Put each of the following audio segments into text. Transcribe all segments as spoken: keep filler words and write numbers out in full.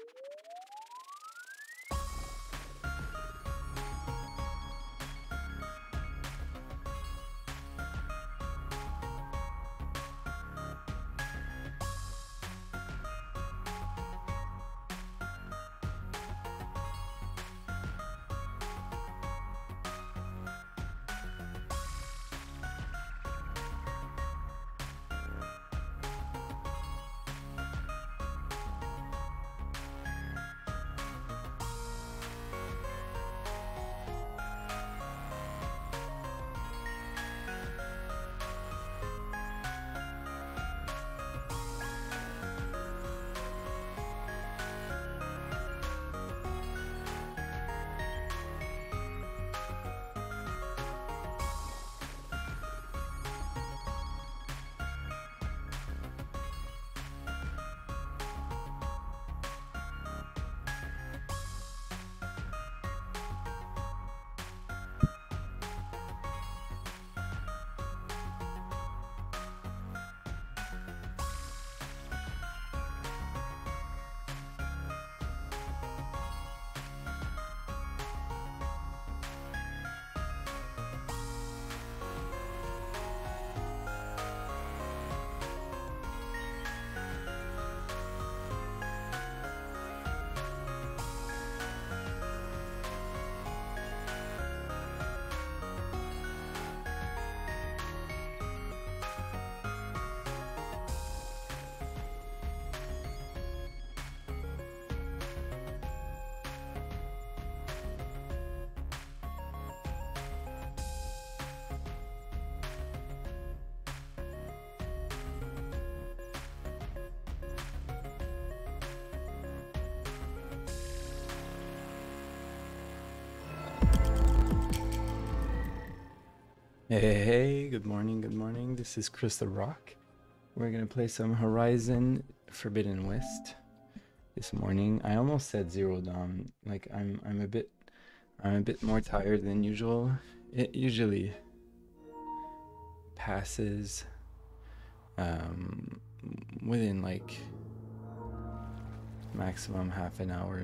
Hey, hey, hey, good morning, good morning. This is Chris the Rock. We're gonna play some Horizon Forbidden West this morning. I almost said Zero Dawn. Like I'm I'm a bit I'm a bit more tired than usual. It usually passes um within like maximum half an hour.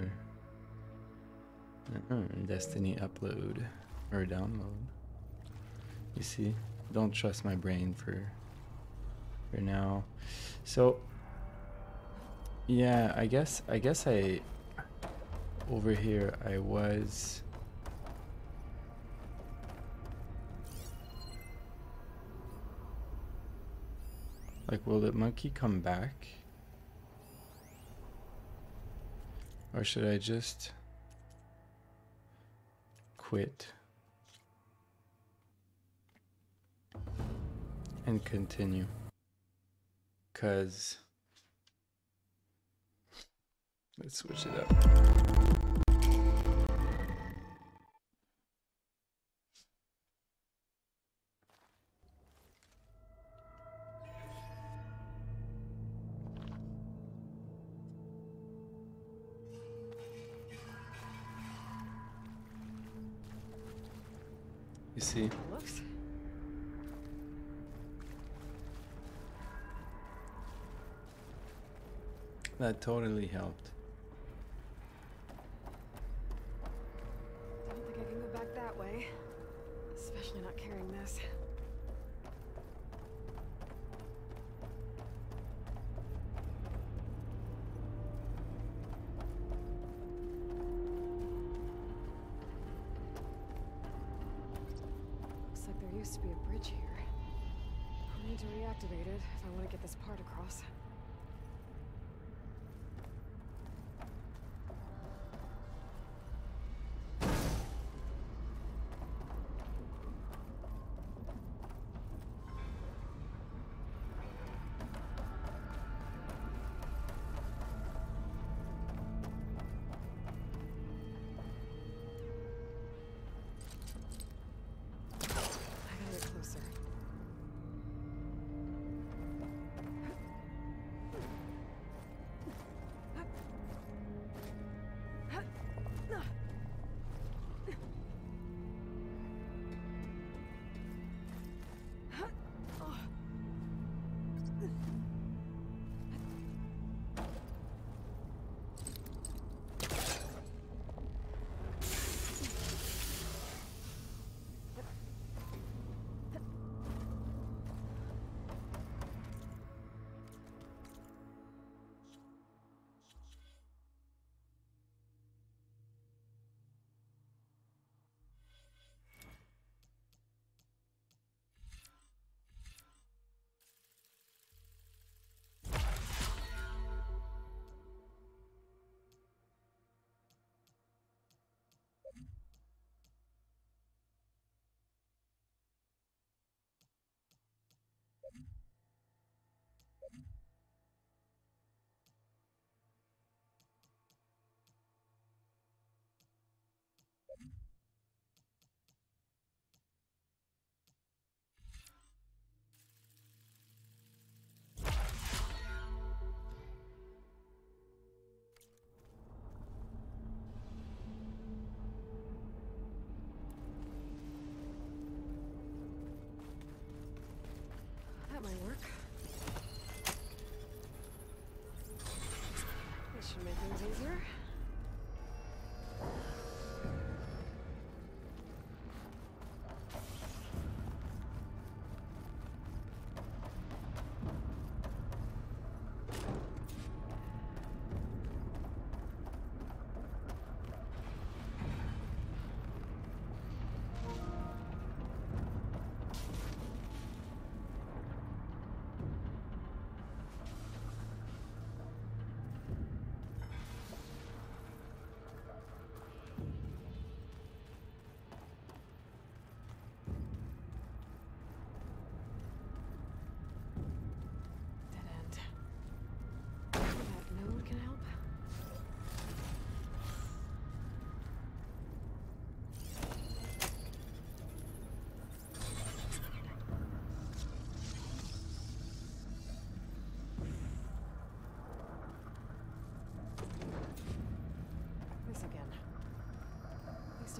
Uh, Destiny upload or download. You see, don't trust my brain for for now. So yeah, I guess I guess I over here I was like, will the monkey come back? Or should I just quit and continue? Cause let's switch it up. You see? Looks. That totally helped. I don't think I can go back that way. Especially not carrying this. Looks like there used to be a bridge here. I'll need to reactivate it if I want to get this part across.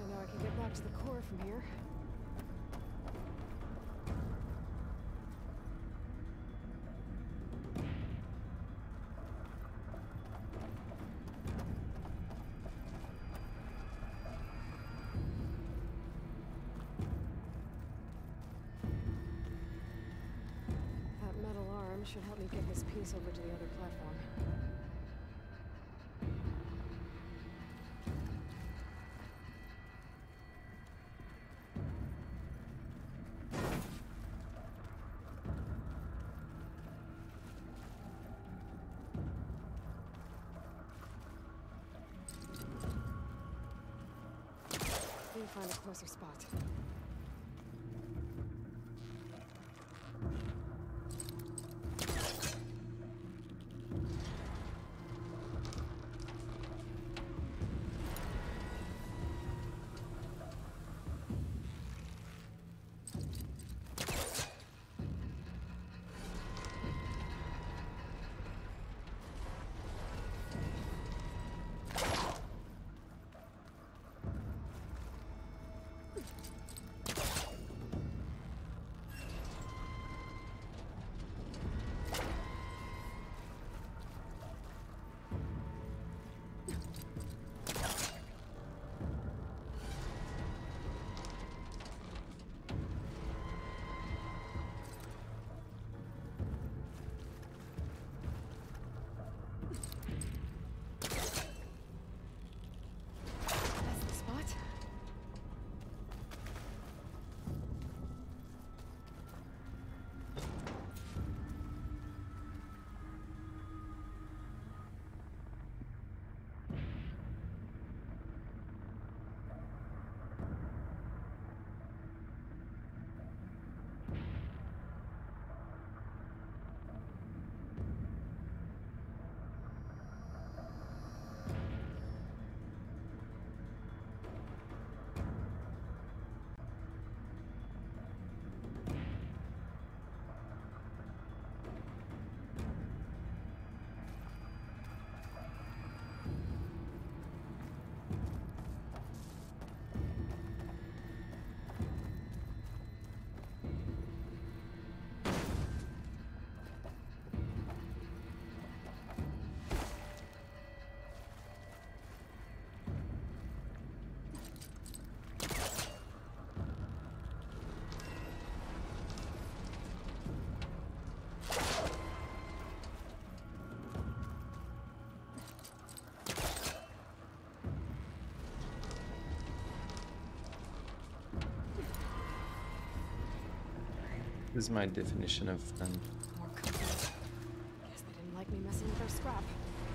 I know I can get back to the core from here. That metal arm should help me get this piece over to the other platform. Need to find a closer spot. This is my definition of fun. More cookies. Guess they didn't like me messing with their scrap.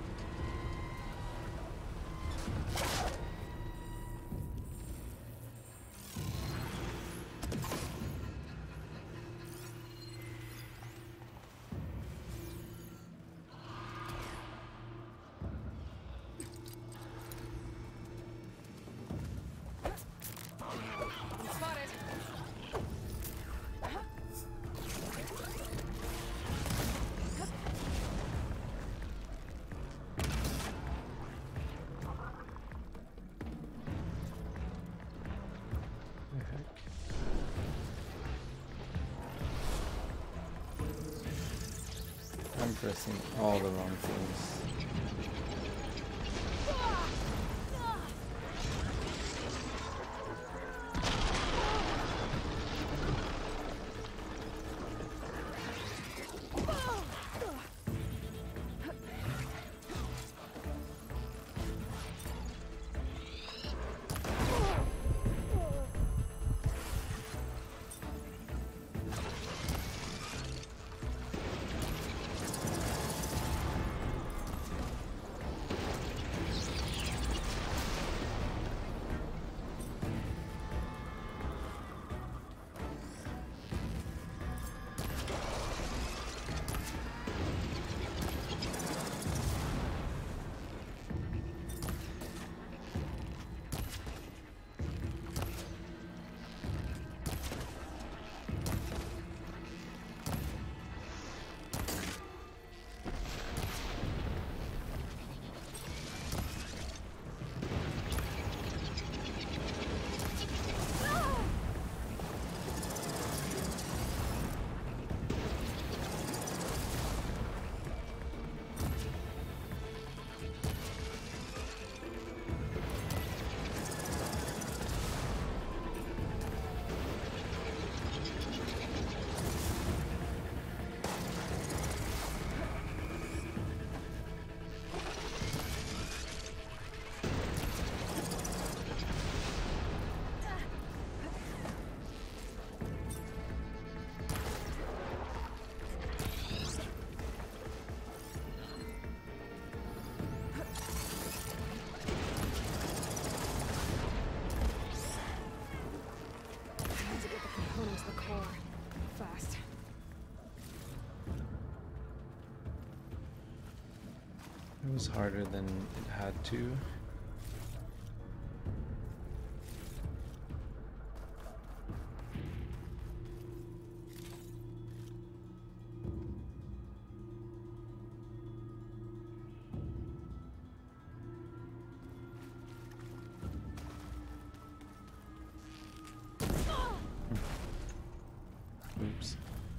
I'm pressing all the wrong things. It was harder than it had to. Oops.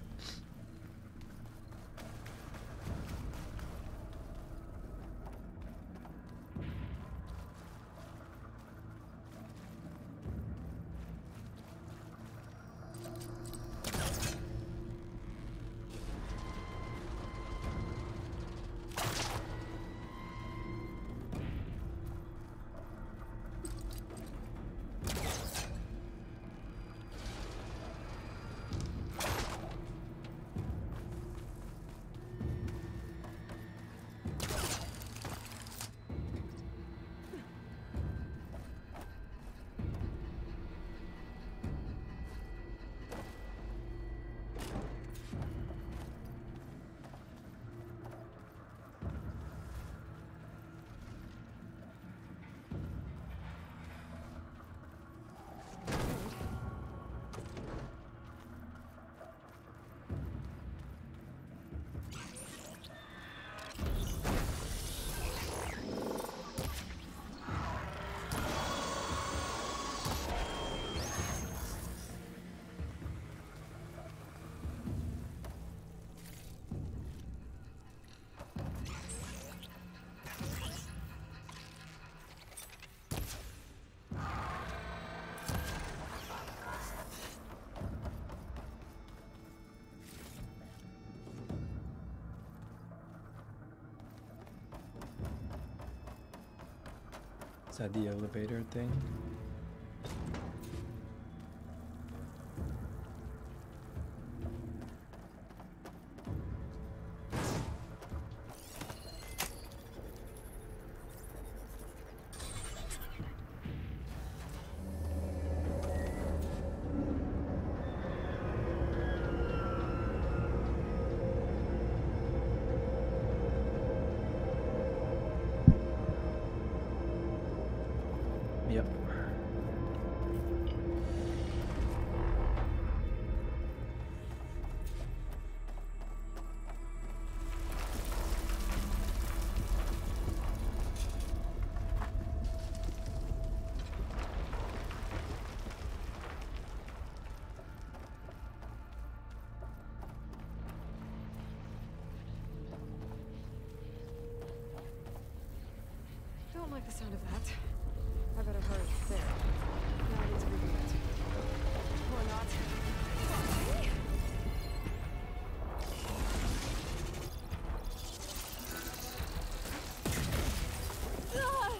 Is that the elevator thing? Yep. Don't like the sound of that. I better hurry. There. Now I need to reboot it. Or not. Okay. Ah!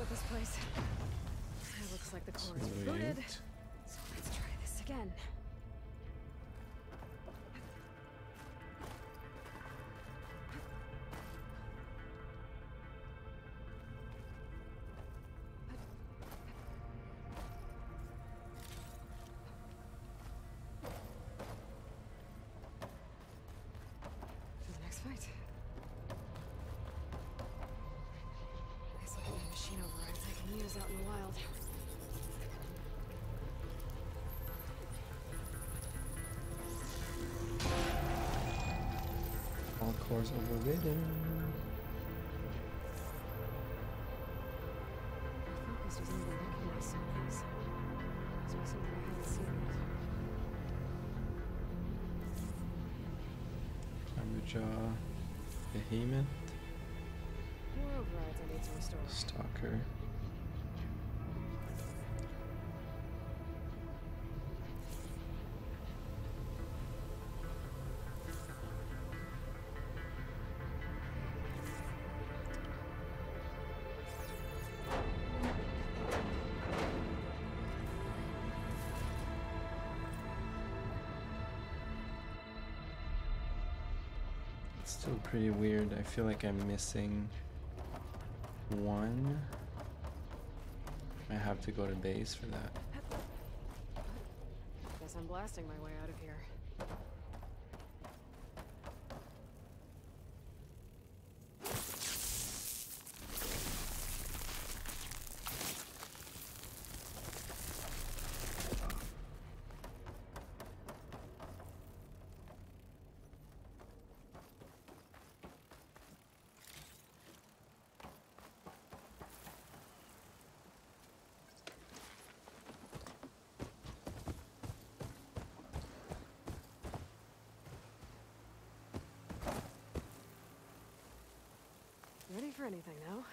with this place. It looks like the core is rebooted. So let's try this again. For the next fight. Nice looking machine overrides I can use out in the wild. All cores overridden. My focus doesn't even recognize some of these. Must be something I haven't seen yet. Clamberjaw. Behemoth. More overrides I need to restore. Stalker. It's still pretty weird. I feel like I'm missing one. I have to go to base for that. Guess I'm blasting my way out of here. Ready for anything now?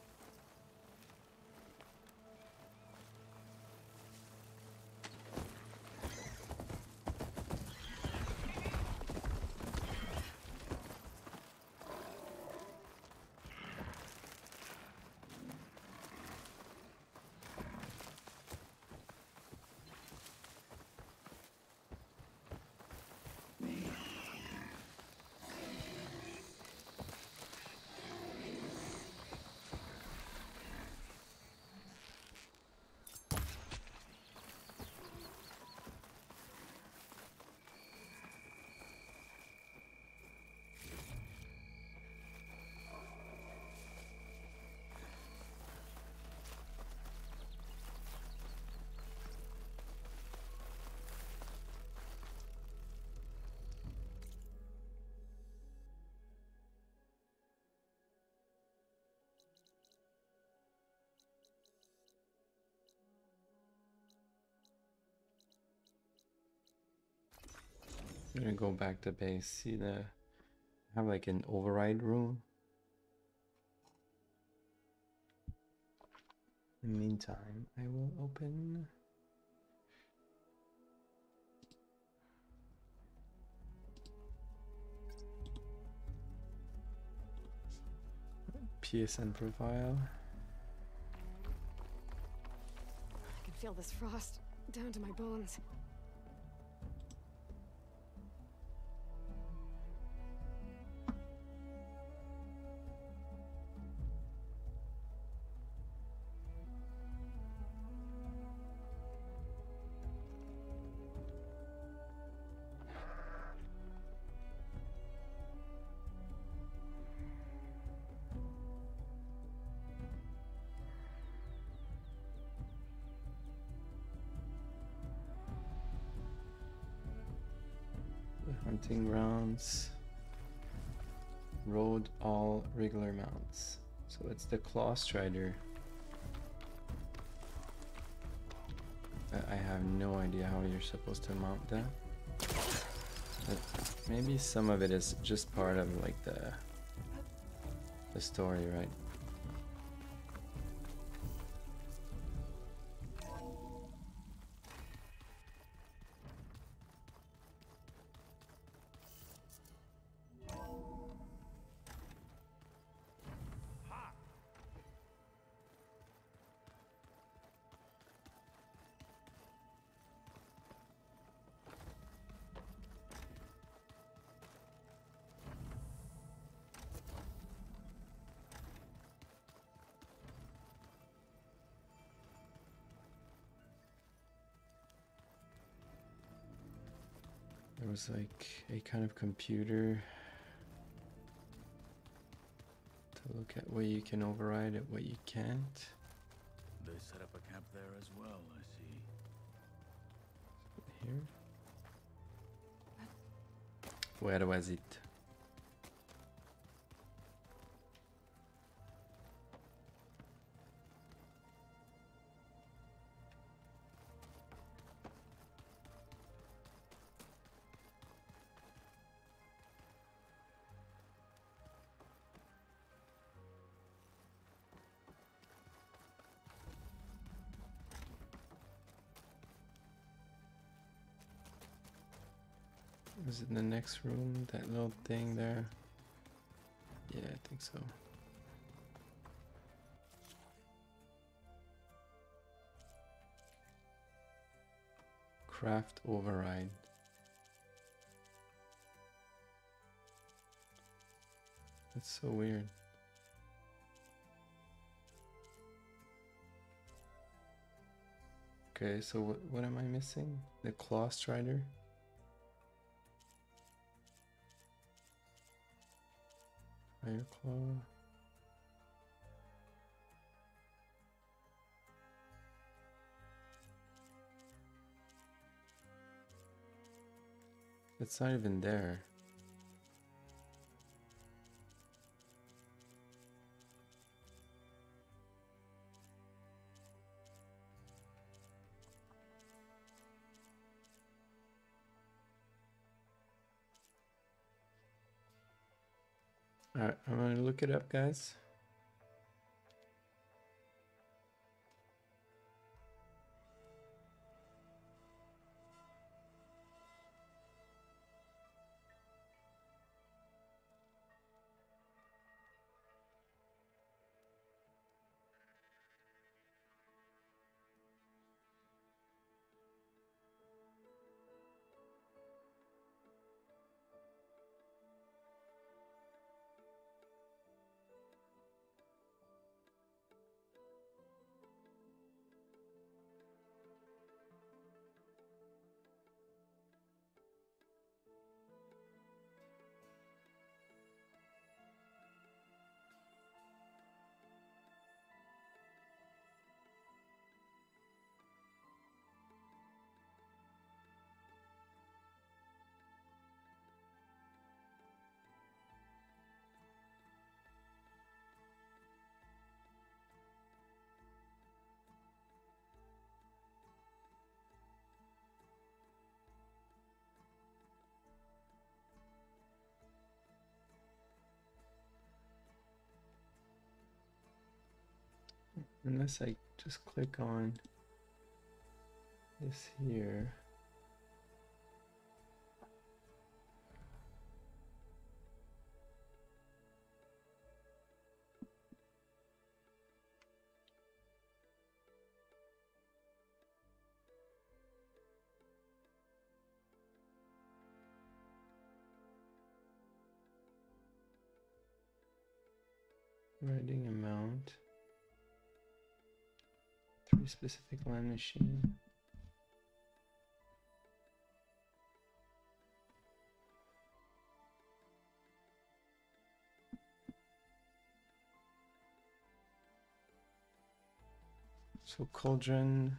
I'm gonna go back to base. See the I have like an override room. In the meantime, I will open P S N profile. I can feel this frost down to my bones. Hunting grounds. Road all regular mounts. So it's the Claw Strider. I have no idea how you're supposed to mount that. But maybe some of it is just part of like the the story, right? There was like a kind of computer to look at what you can override and what you can't. They set up a camp there as well, I see. Here. Where was it? Was it in the next room? That little thing there? Yeah, I think so. Craft override. That's so weird. Okay, so what, what am I missing? The Claw Strider? Fire Claw. It's not even there. Alright, I'm gonna look it up, guys. Unless I just click on this here. Writing amount. Three specific land machine. So Cauldron.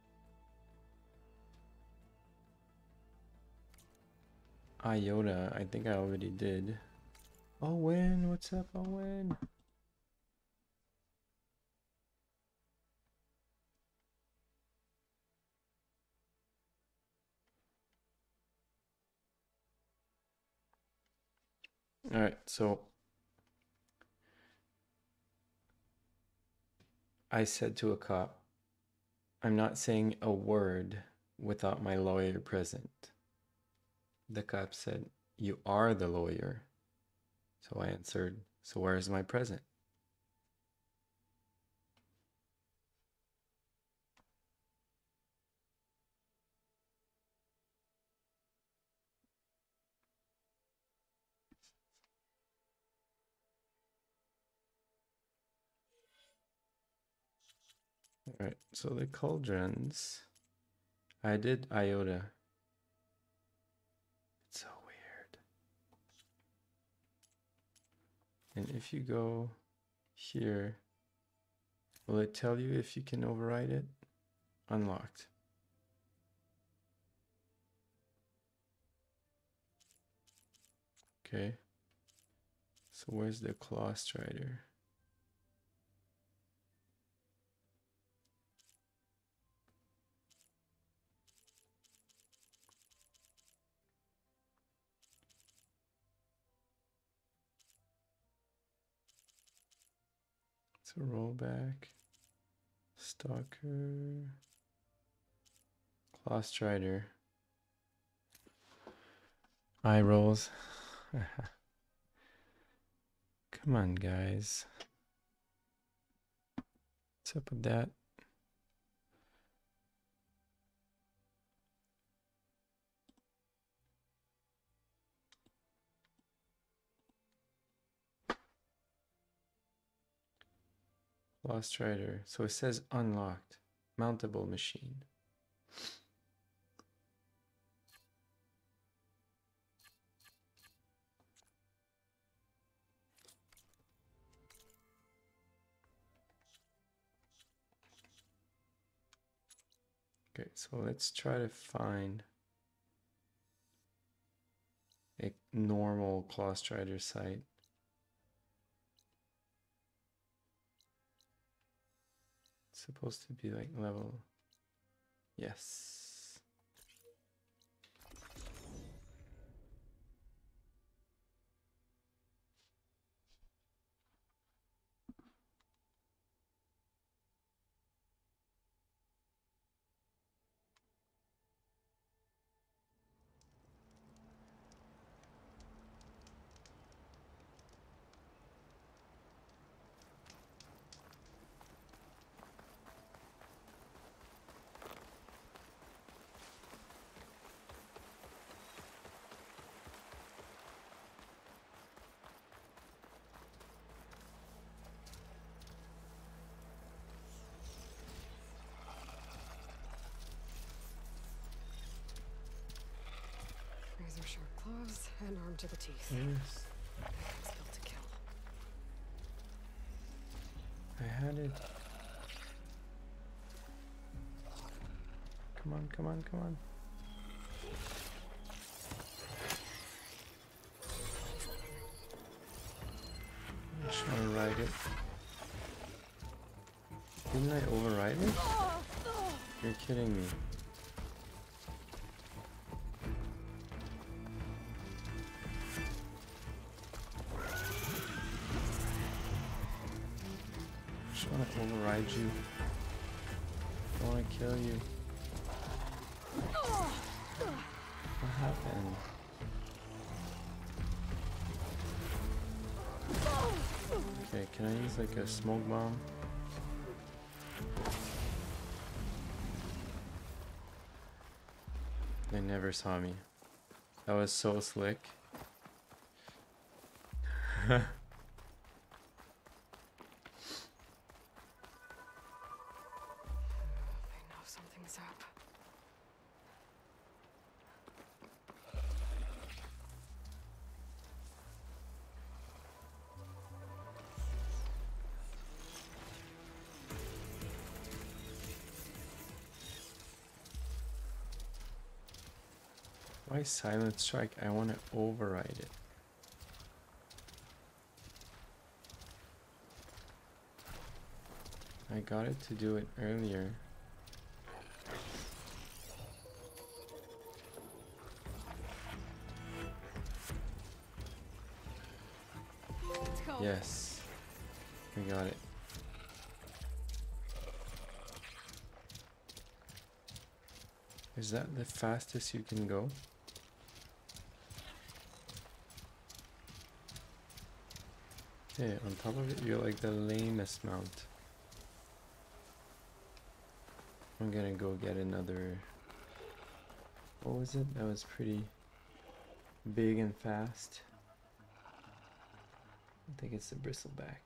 Iota, I think I already did. Owen, what's up, Owen? All right, so I said to a cop, I'm not saying a word without my lawyer present. The cop said, you are the lawyer. So I answered, so where is my present? All right, so the cauldrons, I did Iota. And if you go here, will it tell you if you can override it? Unlocked. Okay. So where's the Claw Strider? So rollback, Stalker, Claw Strider, eye rolls. Come on, guys. What's up with that? Claw Strider. So it says unlocked. Mountable machine. Okay, so let's try to find a normal Claw Strider site. It's supposed to be like level. Yes. Razor sharp claws and armed to the teeth. Yes. It's built to kill. I had it. Come on, come on, come on. I just want to ride it. Didn't I override it? You're kidding me. I just want to override you. I want to kill you. What happened? Okay, can I use like a smoke bomb? They never saw me. That was so slick. They know something's up. Why Silent Strike? I want to override it. I got it to do it earlier. Let's go. Yes, we got it. Is that the fastest you can go? Okay, on top of it, you're like the lamest mount. I'm gonna go get another. What was it? That was pretty big and fast. I think it's the bristleback.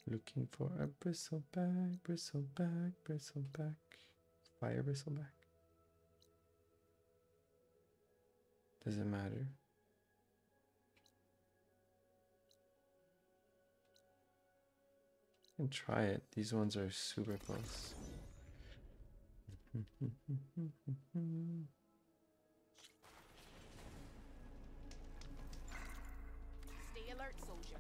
Looking for a bristleback, bristleback, bristleback. Fire bristleback. Doesn't matter. I can try it. These ones are super close. Stay alert, soldier.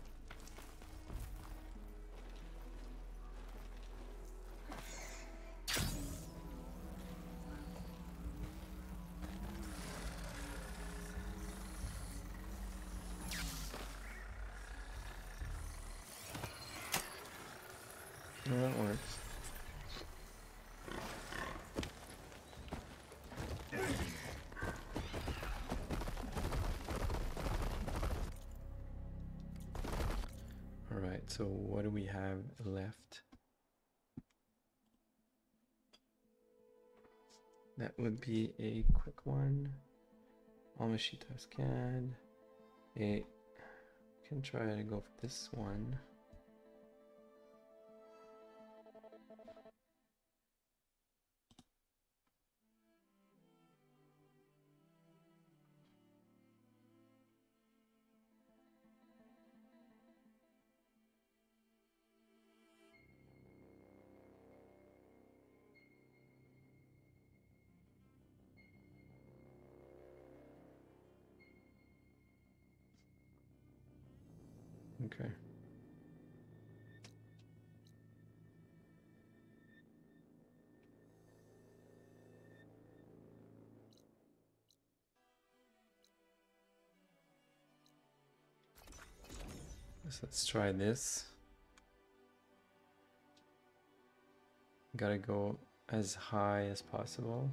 No, that works. All right, so what do we have left? That would be a quick one. Almashita scan. A can try to go for this one. Okay. So let's try this. Gotta go as high as possible.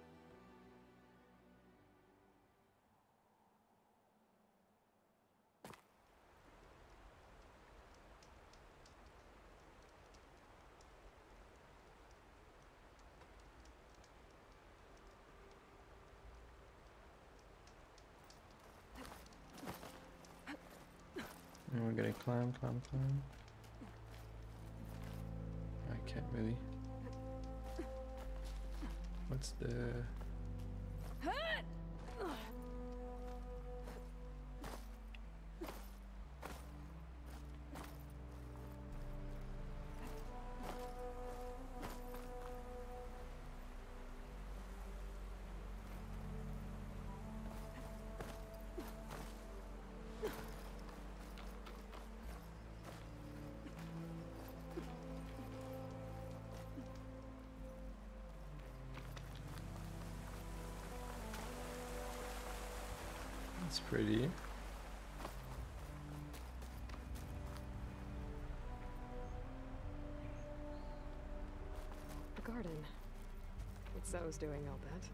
And we're gonna climb, climb, climb. I can't really. What's the... It's pretty. The garden. It's Zoe's doing, I'll bet.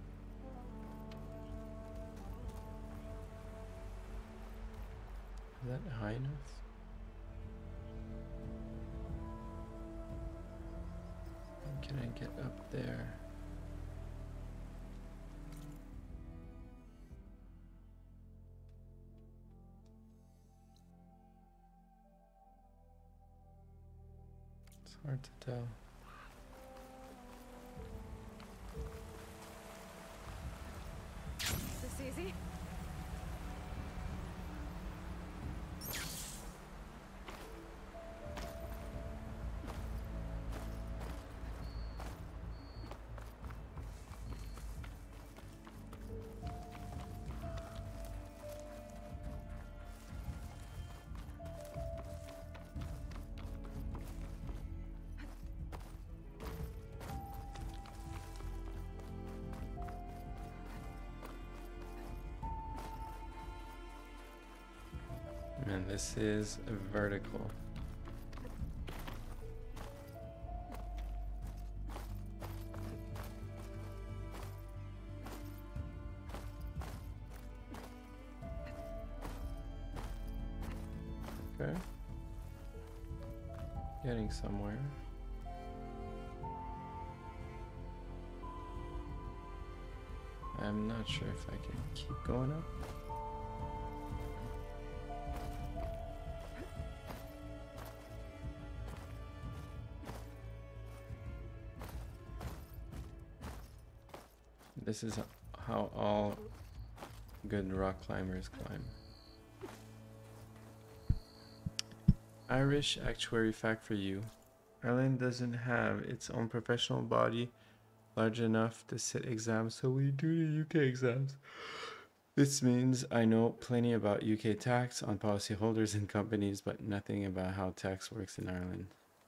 Is that high enough? Can I get up there? It's hard to tell. Is this easy? And this is vertical. Okay. Getting somewhere. I'm not sure if I can keep going up. This is how all good rock climbers climb. Irish actuary fact for you. Ireland doesn't have its own professional body large enough to sit exams, so we do the U K exams. This means I know plenty about U K tax on policyholders and companies, but nothing about how tax works in Ireland.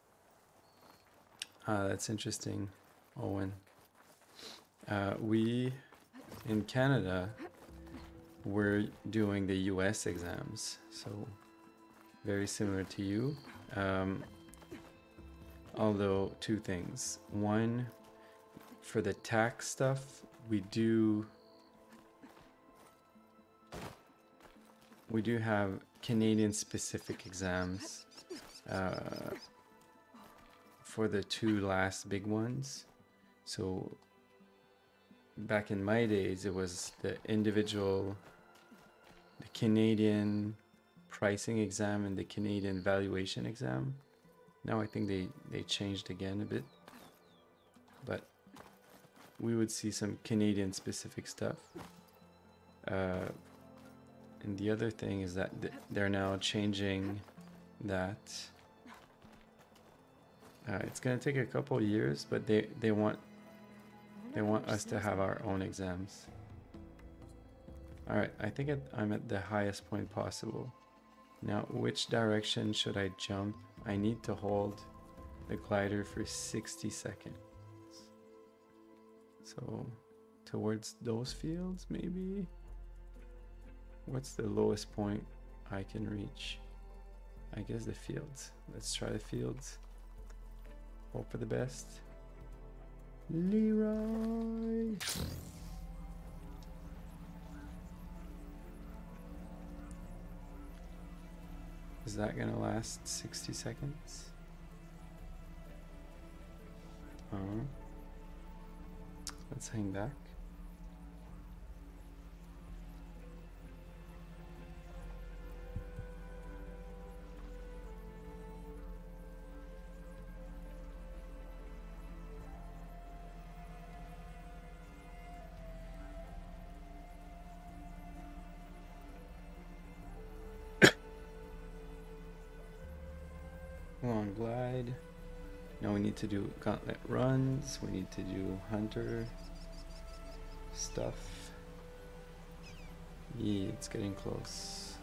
Ah, that's interesting, Owen. Uh, we, in Canada, we're doing the U S exams, so very similar to you. Um, although, two things. One, for the tax stuff, we do we do have Canadian specific exams uh, for the two last big ones. So back in my days, it was the individual, the Canadian pricing exam and the Canadian valuation exam. Now I think they, they changed again a bit, but we would see some Canadian specific stuff. Uh, and the other thing is that th they're now changing that. Uh, it's gonna take a couple years, but they, they want they want us to have our own exams. All right, I think it, I'm at the highest point possible. Now, which direction should I jump? I need to hold the glider for sixty seconds. So, towards those fields, maybe? What's the lowest point I can reach? I guess the fields. Let's try the fields. Hope for the best. Leroy! Is that gonna last sixty seconds? Uh, let's hang back. Long glide. Now we need to do gauntlet runs. We need to do hunter stuff. Yeah, it's getting close.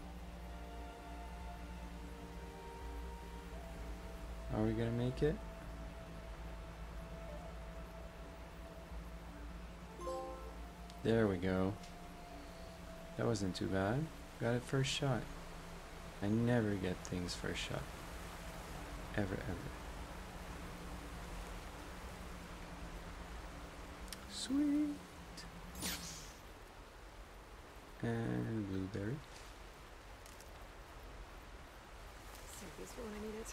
Are we gonna make it? There we go. That wasn't too bad. Got it first shot. I never get things first shot. Ever, ever. Sweet. And blueberry. Save this for when I need it.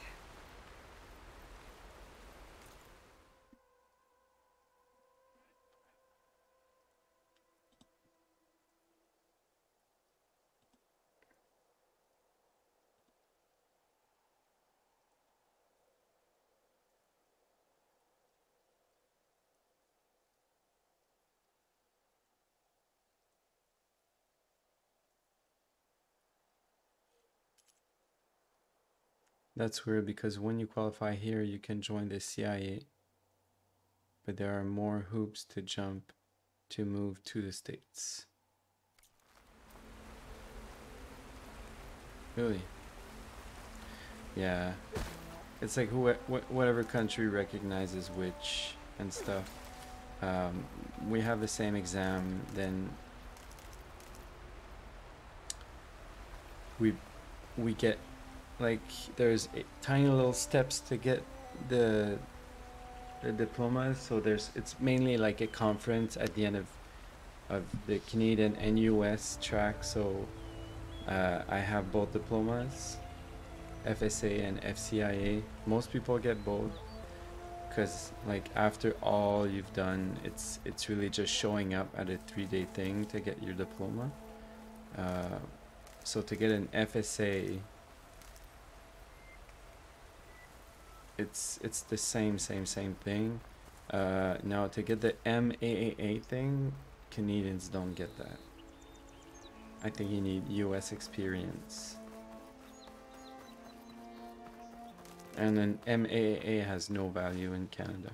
That's weird because when you qualify here, you can join the C I A. But there are more hoops to jump to move to the States. Really? Yeah. It's like who, wh whatever country recognizes which and stuff. Um, we have the same exam, then we we get like there's a, tiny little steps to get the the diplomas. So there's it's mainly like a conference at the end of of the Canadian and U S track. So uh, I have both diplomas, F S A and F C I A. Most people get both because like after all you've done, it's it's really just showing up at a three-day thing to get your diploma. Uh, so to get an F S A, it's it's the same same same thing. Uh, now to get the M A A A thing, Canadians don't get that. I think you need U S experience. And then M A A has no value in Canada.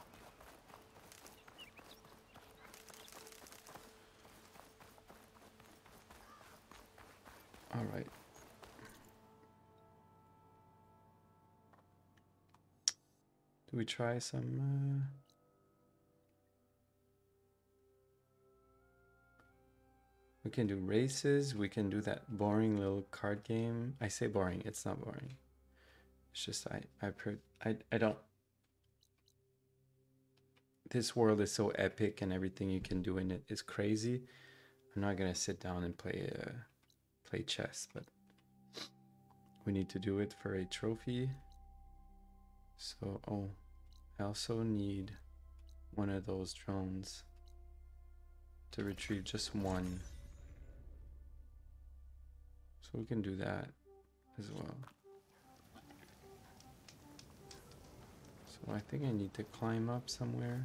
All right. Do we try some? Uh... We can do races. We can do that boring little card game. I say boring. It's not boring. It's just I I've heard I I don't. This world is so epic, and everything you can do in it is crazy. I'm not gonna sit down and play uh, play chess, but we need to do it for a trophy. So oh, I also need one of those drones to retrieve just one. So we can do that as well. So I think I need to climb up somewhere.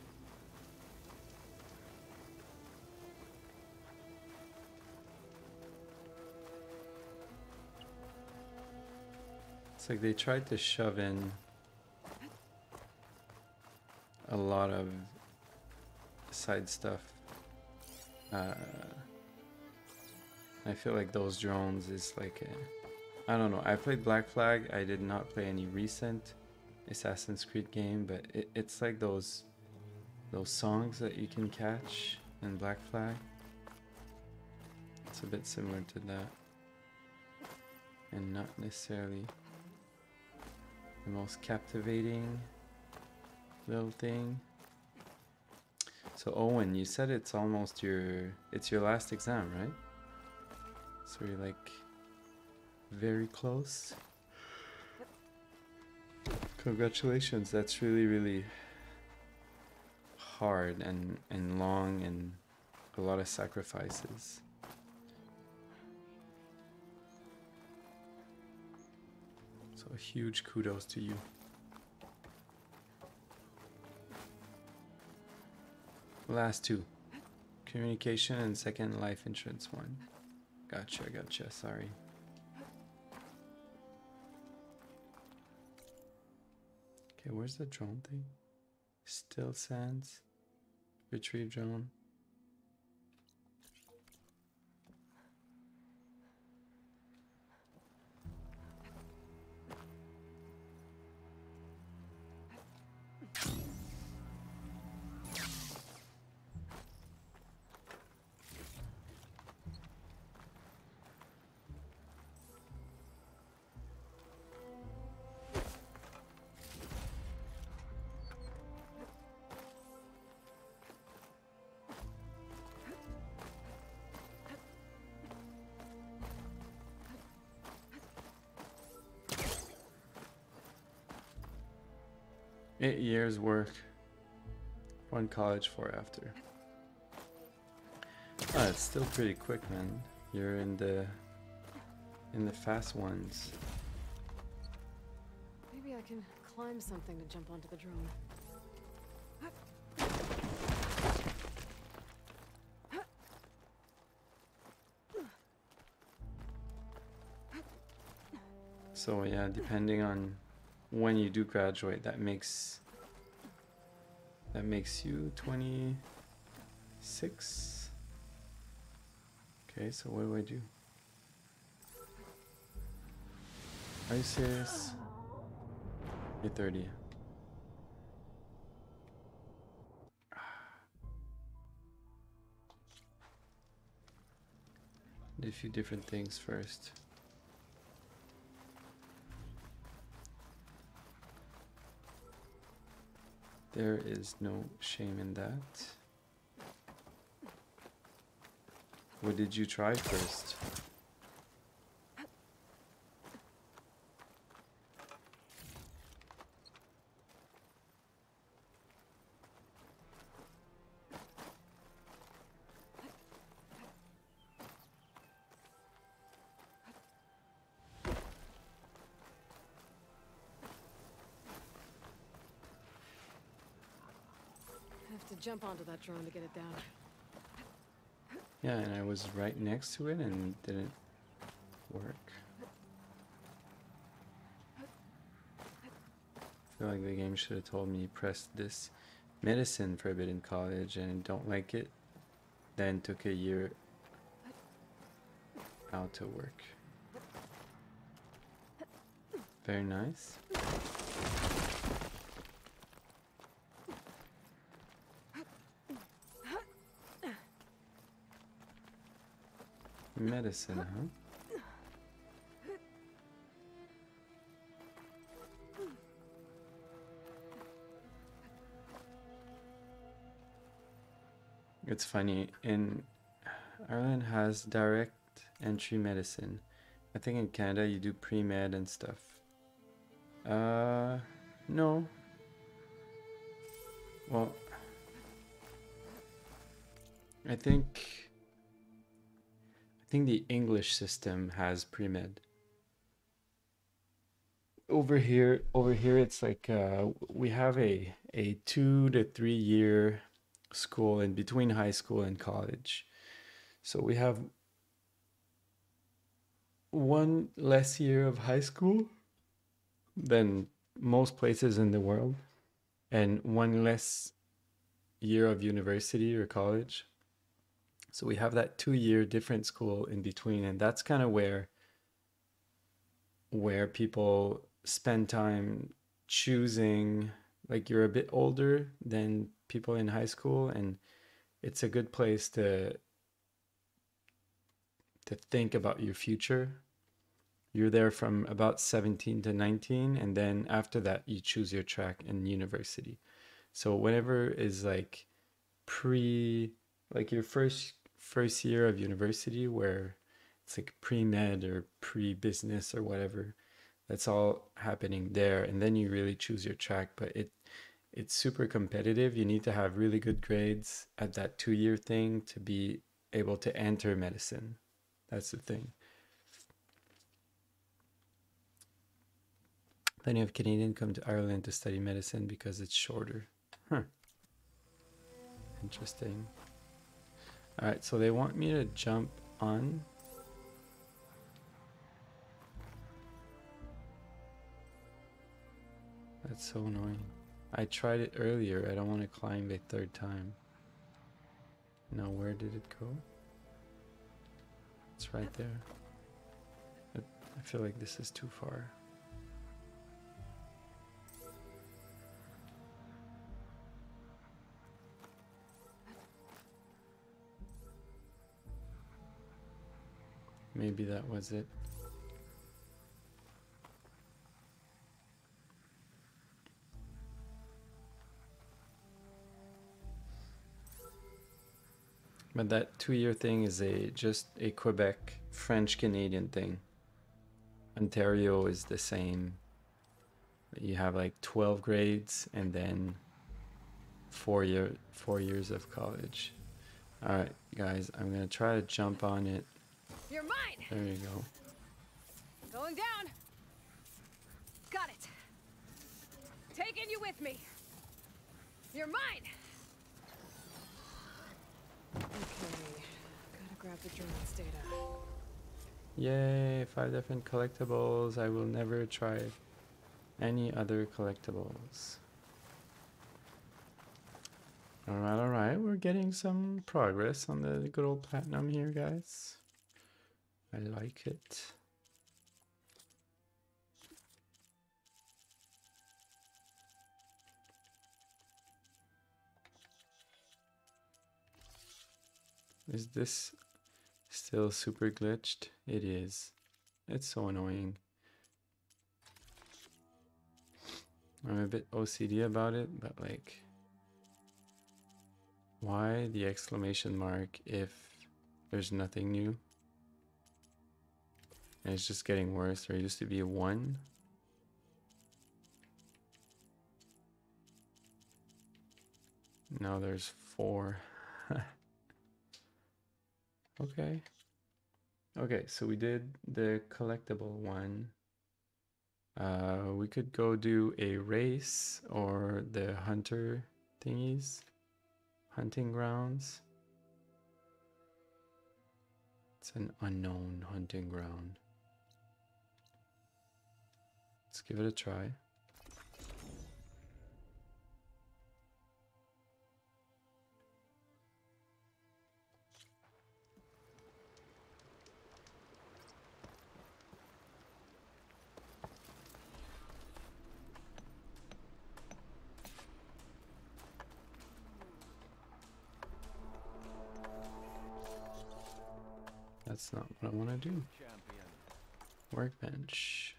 It's like they tried to shove in a lot of side stuff. Uh, I feel like those drones is like a, I don't know. I played Black Flag. I did not play any recent Assassin's Creed game, but it, it's like those those songs that you can catch in Black Flag. It's a bit similar to that, and not necessarily the most captivating little thing. So Owen, you said it's almost your it's your last exam, right? So you're like very close. Congratulations, that's really, really hard and, and long and a lot of sacrifices. So a huge kudos to you. Last two. Communication and second life insurance one. Gotcha, gotcha, sorry. Okay, where's the drone thing? Still sands. Retrieve drone. Eight years work, one college, four after. Ah, it's still pretty quick, man. You're in the in the fast ones. Maybe I can climb something to jump onto the drone. So yeah, depending on when you do graduate, that makes that makes you twenty-six. Okay, so what do I do? Are you serious? You're thirty. Did a few different things first. There is no shame in that. What did you try first? I have to jump onto that drone to get it down. Yeah, and I was right next to it and it didn't work. I feel like the game should have told me press this medicine Forbidden College and don't like it, then took a year out to work. Very nice. Medicine, huh? It's funny, in Ireland has direct entry medicine. I think in Canada you do pre-med and stuff. Uh, no. Well, I think I think the English system has pre-med. Over here, over here, it's like uh, we have a a two to three year school in between high school and college. So we have one less year of high school than most places in the world, and one less year of university or college. So we have that two year different school in between, and that's kind of where where people spend time choosing, like you're a bit older than people in high school, and it's a good place to to think about your future. You're there from about seventeen to nineteen, and then after that you choose your track in university. So whenever is like pre, like your first first year of university, where it's like pre-med or pre-business or whatever, that's all happening there, and then you really choose your track. But it it's super competitive. You need to have really good grades at that two-year thing to be able to enter medicine. That's the thing. Plenty of Canadians come to Ireland to study medicine because it's shorter. Huh. Interesting. All right, so they want me to jump on. That's so annoying. I tried it earlier. I don't want to climb a third time. Now, where did it go? It's right there. But I feel like this is too far. Maybe that was it. But that two-year thing is a just a Quebec French-Canadian thing. Ontario is the same. You have like twelve grades and then four year four years of college. All right, guys, I'm gonna try to jump on it. You're mine! There you go. Going down! Got it! Taking you with me! You're mine! Okay, gotta grab the drone's data. Yay, five different collectibles. I will never try any other collectibles. Alright, alright, we're getting some progress on the good old platinum here, guys. I like it. Is this still super glitched? It is. It's so annoying. I'm a bit O C D about it, but like, why the exclamation mark if there's nothing new? And it's just getting worse. There used to be a one. Now there's four. Okay. Okay, so we did the collectible one. Uh, we could go do a race or the hunter thingies. Hunting grounds. It's an unknown hunting ground. Let's give it a try. That's not what I want to do. Champion. Workbench.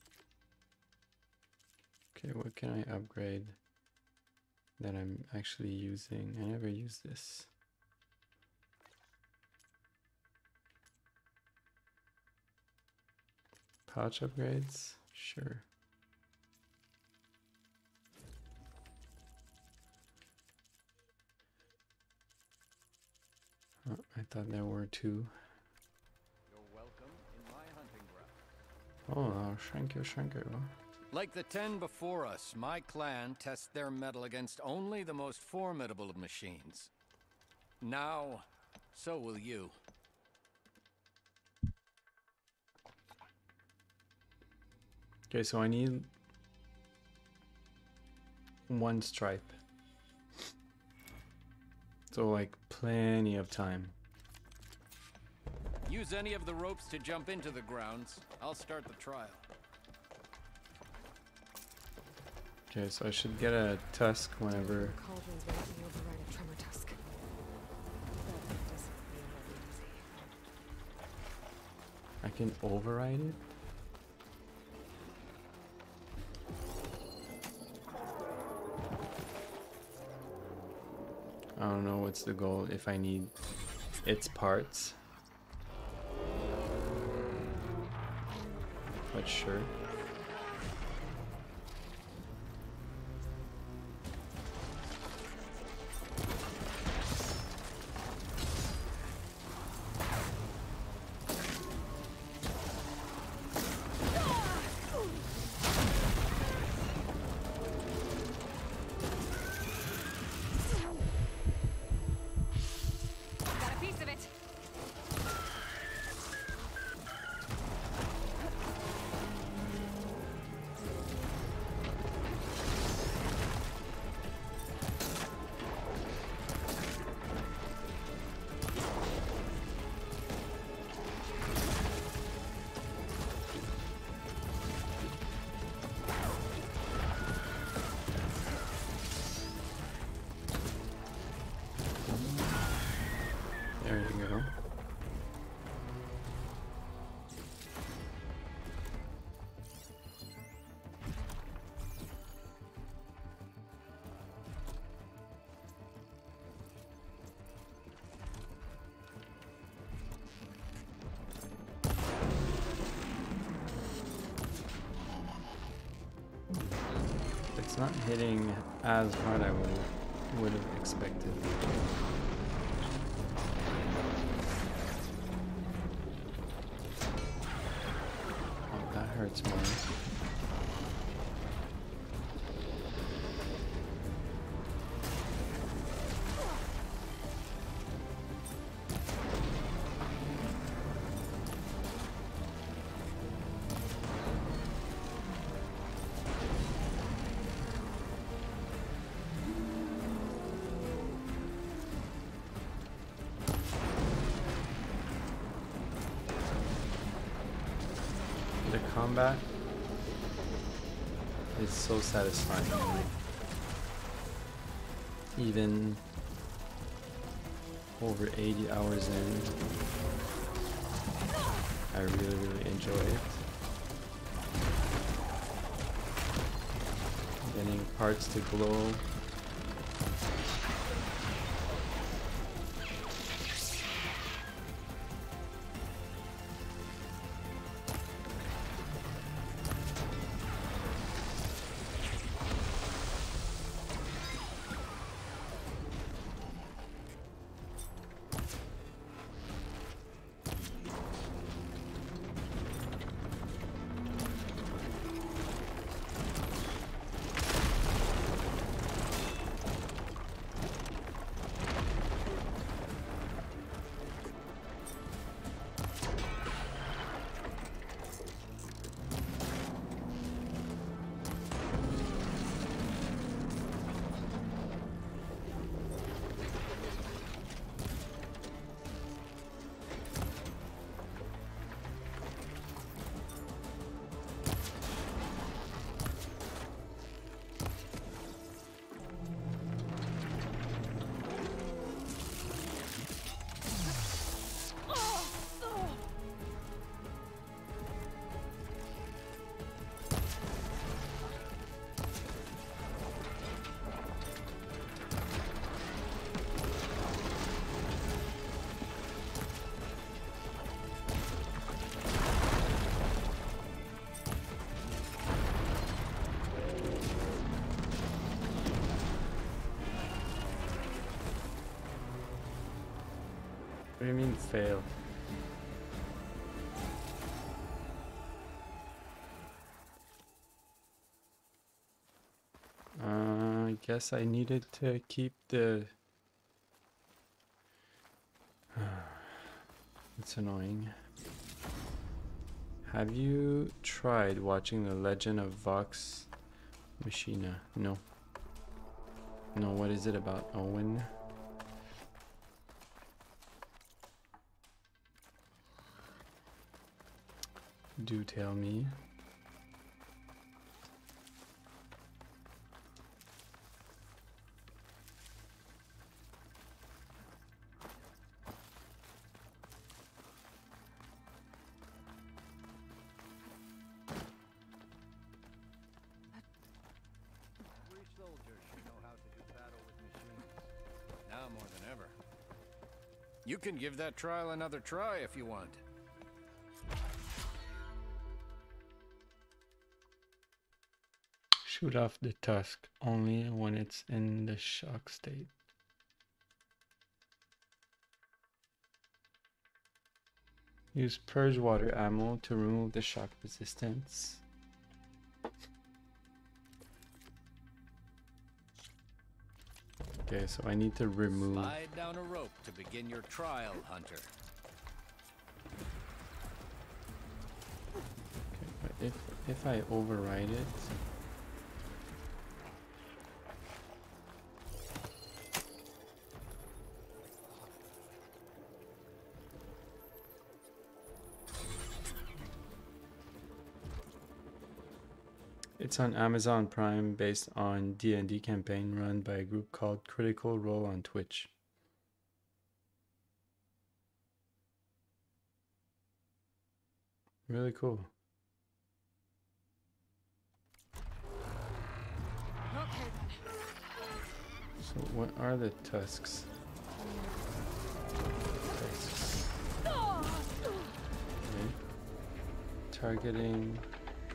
Okay, what can I upgrade that I'm actually using? I never use this. Pouch upgrades? Sure. Oh, I thought there were two. You're welcome in my hunting ground. Oh, uh, thank you, thank you. Like the ten before us, my clan tests their mettle against only the most formidable of machines. Now, so will you. Okay, so I need one stripe. So like plenty of time. Use any of the ropes to jump into the grounds. I'll start the trial. Okay, so I should get a tusk whenever. Cauldron's ready to override a tremor tusk. That doesn't mean it'll be easy. I can override it? I don't know what's the goal if I need its parts. But sure. Got a piece of it. There you go. It's not hitting as hard I would would have expected. Oh, that hurts more. The combat is so satisfying. Even over eighty hours in, I really, really enjoy it. Getting parts to glow. do you mean fail? Uh, I guess I needed to keep the... It's annoying. Have you tried watching The Legend of Vox Machina? No. No, what is it about Owen? Do tell me. You can give that trial another try if you want. Shoot off the tusk only when it's in the shock state. Use purge water ammo to remove the shock resistance. Okay, so I need to remove. Slide down a rope to begin your trial, Hunter. Okay, but if if I override it. It's on Amazon Prime based on D and D campaign run by a group called Critical Role on Twitch. Really cool. Okay then. So what are the tusks? Tusks. Okay. Targeting.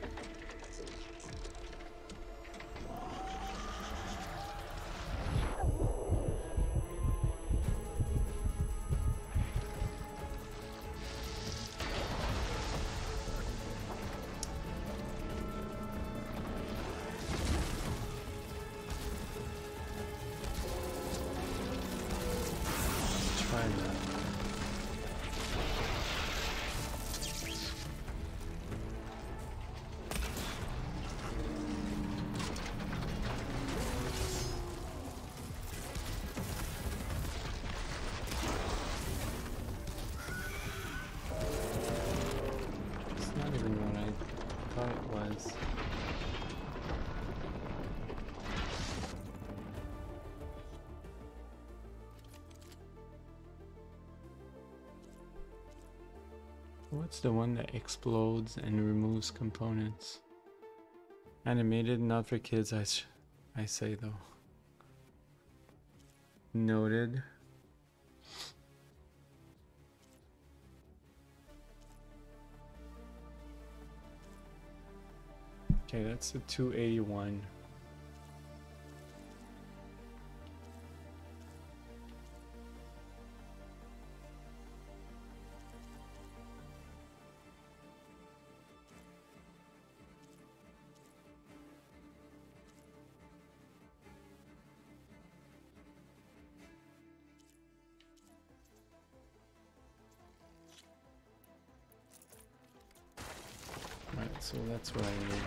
What's the one that explodes and removes components? Animated, not for kids, I, sh I say though. Noted. Okay, that's the two eighty-one. So that's what I need.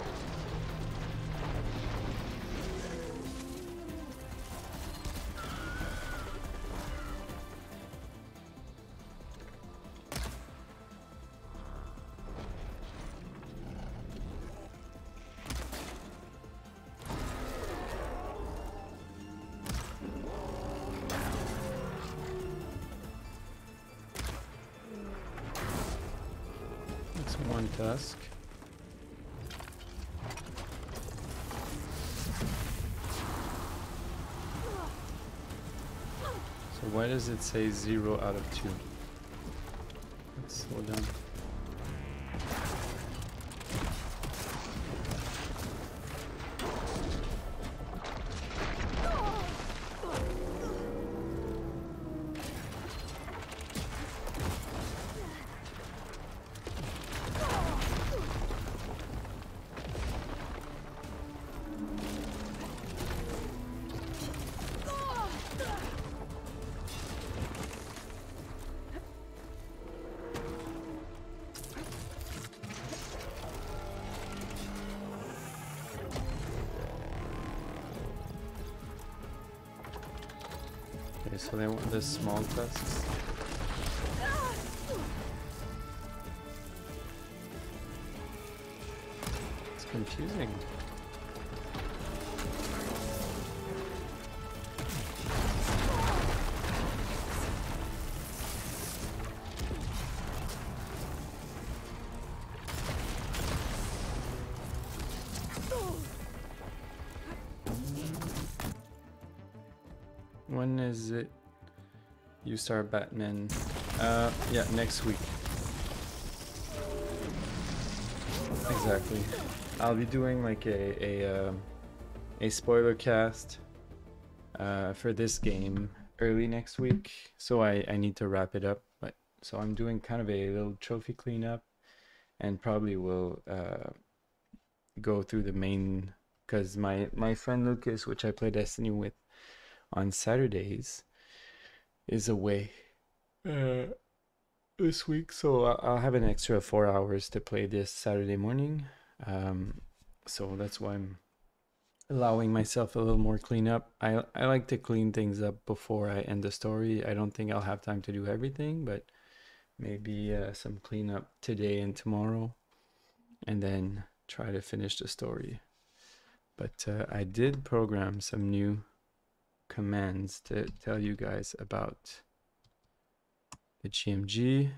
That's one tusk. Why does it say zero out of two? Let's slow down. Okay, so they want the small tusks. It's confusing. When is it you start Batman? Uh, yeah, next week. Exactly. I'll be doing like a a um, a spoiler cast uh, for this game early next week. So I I need to wrap it up. But so I'm doing kind of a little trophy cleanup, and probably will uh, go through the main, because my my friend Lucas, which I play Destiny with on Saturdays, is away uh, this week, so I- I'll have an extra four hours to play this Saturday morning. Um, so that's why I'm allowing myself a little more cleanup. I I like to clean things up before I end the story. I don't think I'll have time to do everything, but maybe uh, some cleanup today and tomorrow, and then try to finish the story. But uh, I did program some new commands to tell you guys about the G M G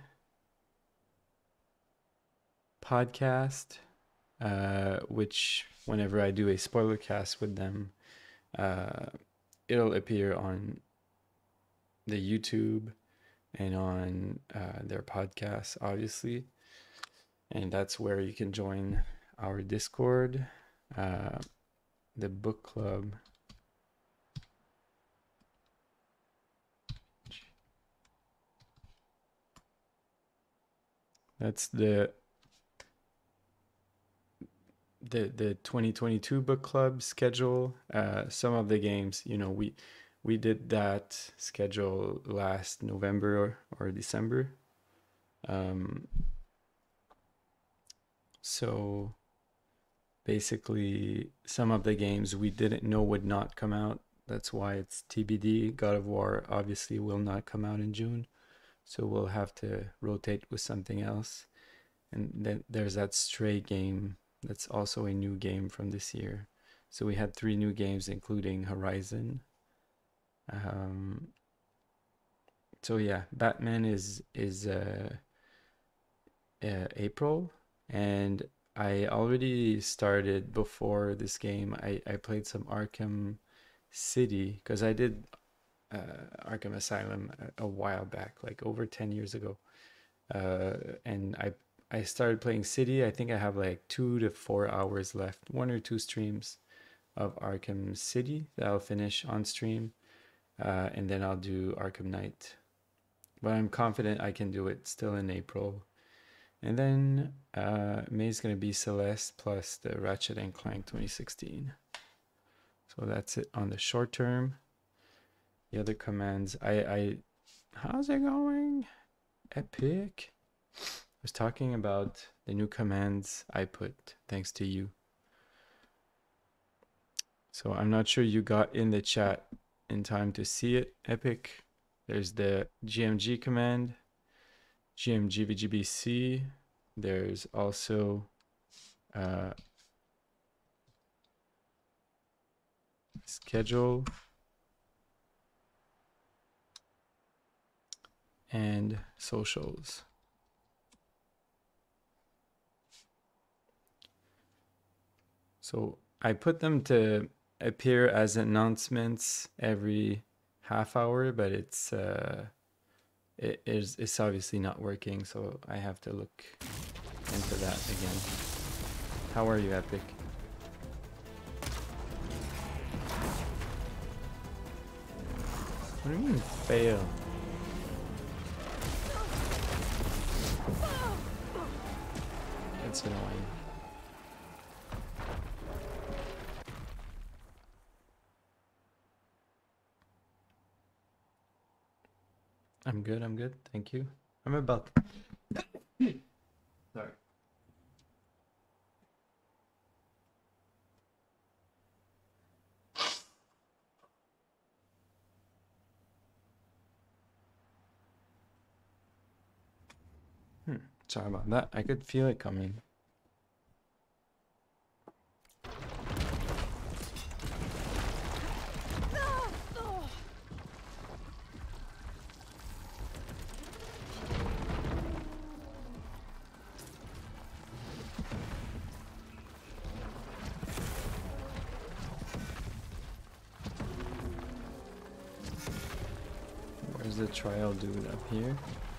podcast, uh, which whenever I do a spoiler cast with them, uh, it'll appear on the YouTube and on uh, their podcast, obviously. And that's where you can join our Discord, uh, the book club. That's the the the twenty twenty-two book club schedule. Uh, some of the games, you know, we we did that schedule last November or, or December. Um, so basically, some of the games we didn't know would not come out. That's why it's T B D. God of War obviously will not come out in June, so we'll have to rotate with something else. And then there's that Stray game. That's also a new game from this year. So we had three new games, including Horizon. Um, so yeah, Batman is is uh, uh, April, and I already started before this game. I I played some Arkham City because I did uh, Arkham Asylum a, a while back, like over ten years ago. Uh, and I I started playing City. I think I have like two to four hours left, one or two streams of Arkham City that I'll finish on stream, uh, and then I'll do Arkham Knight. But I'm confident I can do it still in April. And then uh, May is going to be Celeste plus the Ratchet and Clank twenty sixteen. So that's it on the short term. The other commands, I, I how's it going? Epic. I was talking about the new commands I put thanks to you. So I'm not sure you got in the chat in time to see it. Epic. There's the G M G command, G M G V G B C. There's also uh, schedule and socials. So I put them to appear as announcements every half hour, but it's uh, it is it's obviously not working, so I have to look into that again. How are you, Epic? What do you mean fail? That's annoying. I'm good, I'm good, thank you. I'm about... Sorry. Hmm. Sorry about that. I could feel it coming. Where's the trial dude? Up here?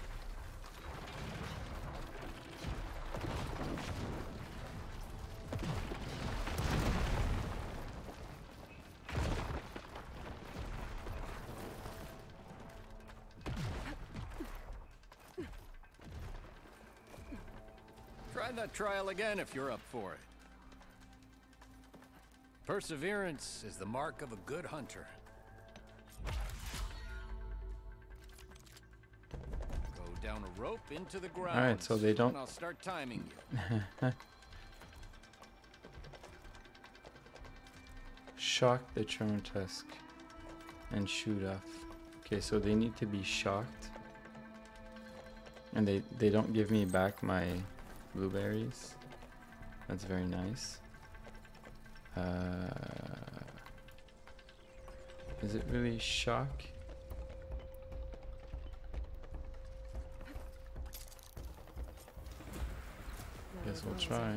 Try that trial again if you're up for it. Perseverance is the mark of a good hunter. Go down a rope into the ground. All right, so they don't. And I'll start timing you. Shock the Tremor Tusk and shoot off. Okay, so they need to be shocked. And they, they don't give me back my blueberries. That's very nice. Uh, is it really shock? Guess we'll try.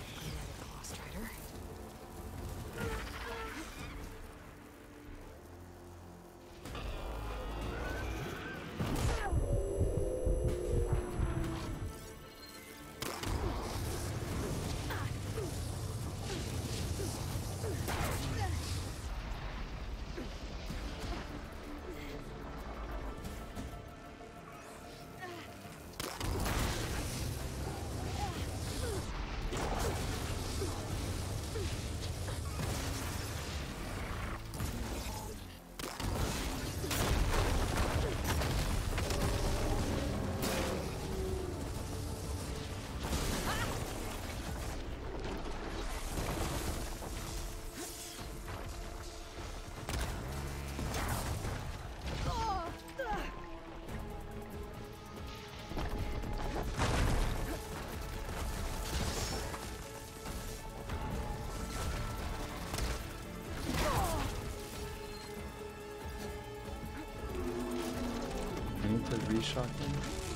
To reshock him.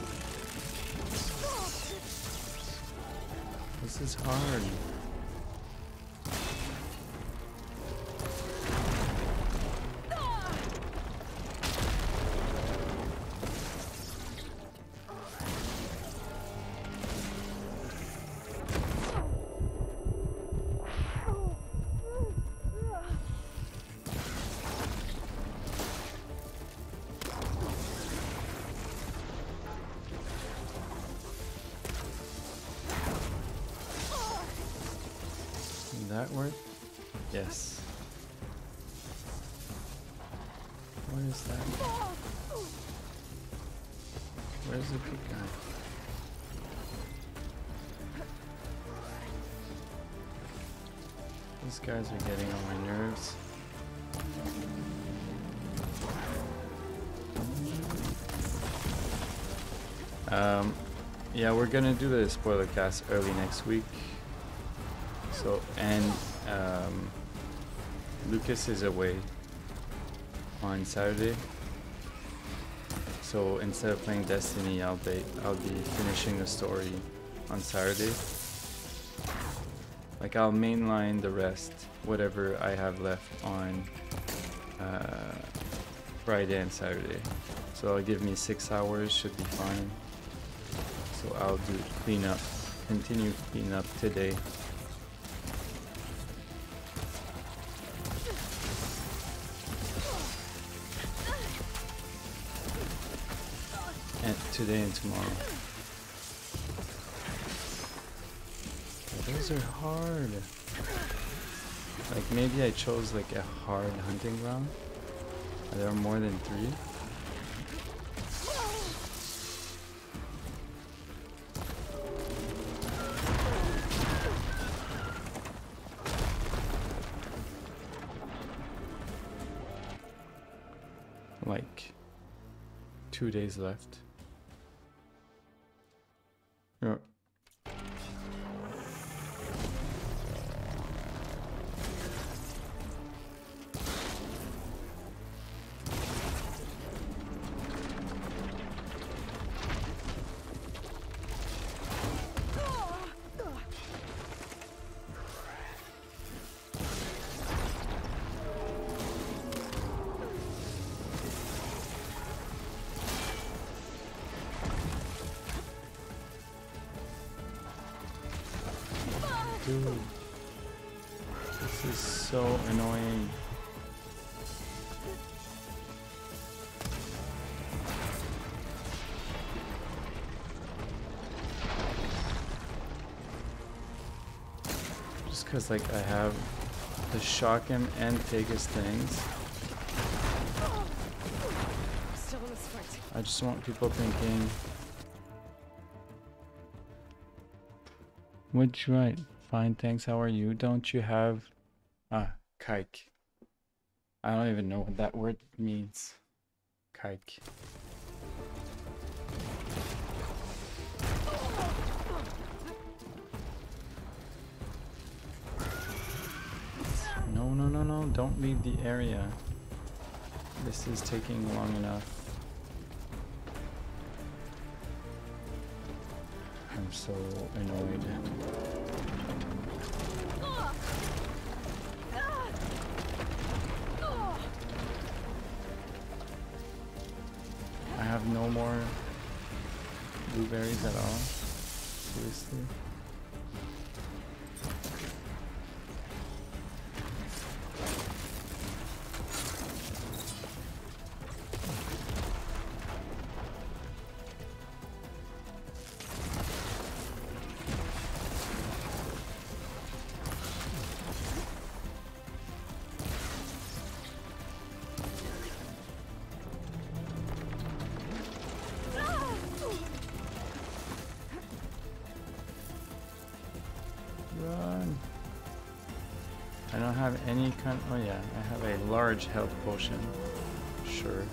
This is hard. That work? Yes. What is that? Where's the big guy? These guys are getting on my nerves. Um, yeah, we're gonna do the spoiler cast early next week. So, and um, Lucas is away on Saturday. So instead of playing Destiny, I'll be I'll be finishing the story on Saturday. Like I'll mainline the rest, whatever I have left on uh, Friday and Saturday. So it'll give me six hours, should be fine. So I'll do clean up, continue clean up today. And today and tomorrow. Those are hard. Like maybe I chose like a hard hunting ground. Are there more than three? Like two days left. Yeah. Dude, this is so annoying. Just cause like I have to shock him and take his things. Still in this fight. I just want people thinking, which right? Fine, thanks. How are you? Don't you have ah kike? I don't even know what that word means. Kike. No, no, no, no! Don't leave the area. This is taking long enough. I'm so annoyed. I have no more blueberries at all. Seriously. Run. I don't have any kind. Oh yeah, I have a large health potion. Sure.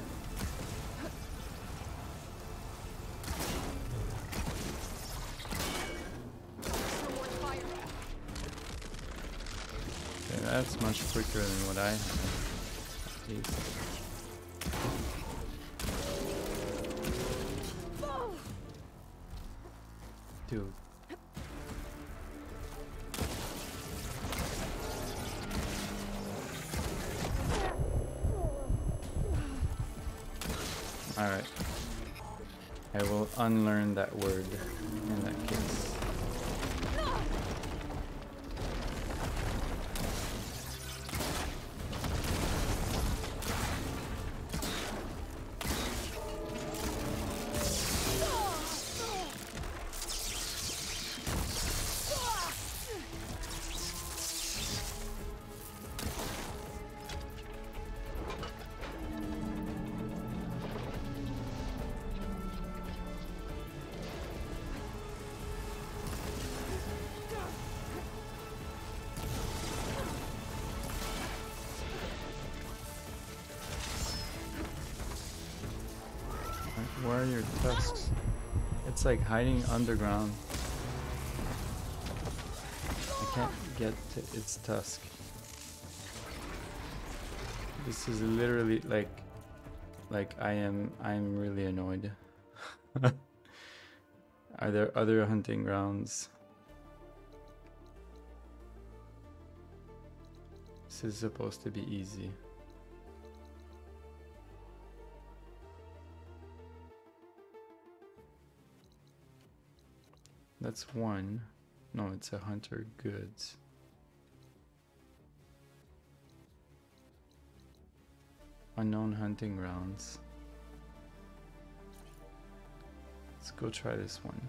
Okay, that's much quicker than what I have. At least. Dude. Alright. I will unlearn that word in that case. Where are your tusks? It's like hiding underground. I can't get to its tusk. This is literally like, like I am, I'm really annoyed. Are there other hunting grounds? This is supposed to be easy. That's one. No, it's a hunter goods. Unknown hunting grounds. Let's go try this one.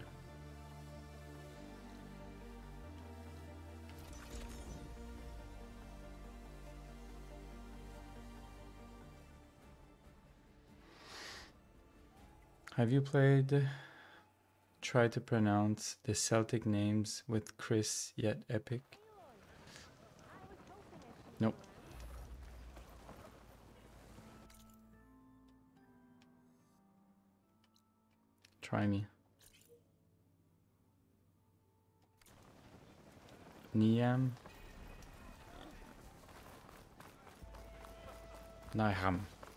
Have you played Try to pronounce the Celtic names with Chris yet epic? Nope. Try me. Niam. Niham.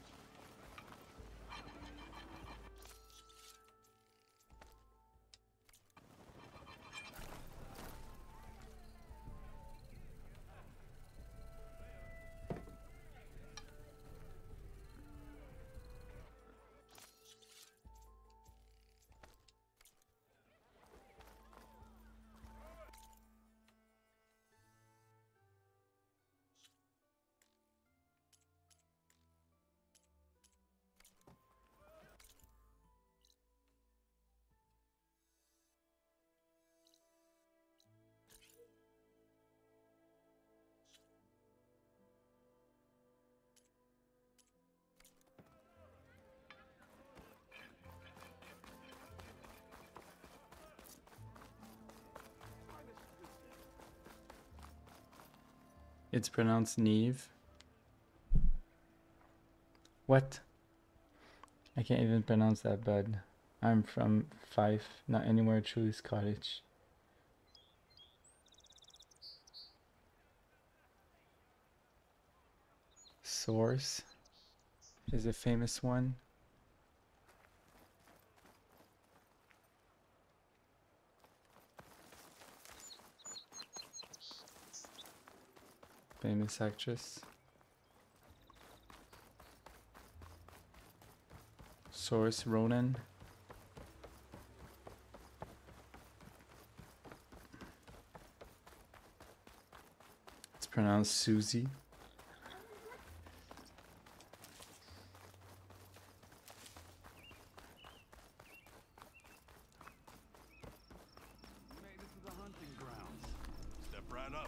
It's pronounced Neve. What? I can't even pronounce that, bud. I'm from Fife, not anywhere truly Scottish. Source is a famous one. Famous actress. Source Ronan. It's pronounced Susie. Made it to the hunting grounds. Step right up.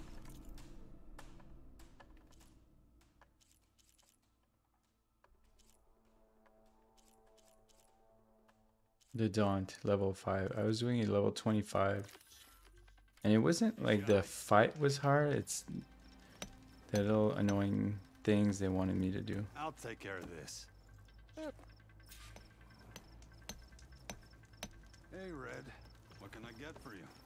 The Daunt, level five. I was doing a level twenty-five. And it wasn't like the fight was hard, it's the little annoying things they wanted me to do. I'll take care of this. Hey, Red. What can I get for you?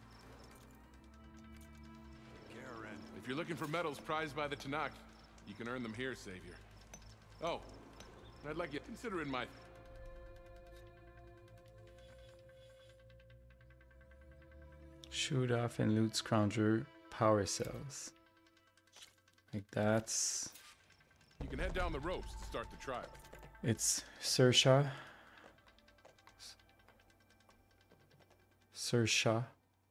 Karen. If you're looking for medals prized by the Tanakh, you can earn them here, Savior. Oh, and I'd like you to consider in my... Shoot off and loot Scrounger power cells. Like that's... You can head down the ropes to start the trial. It's Sersha. Sersha.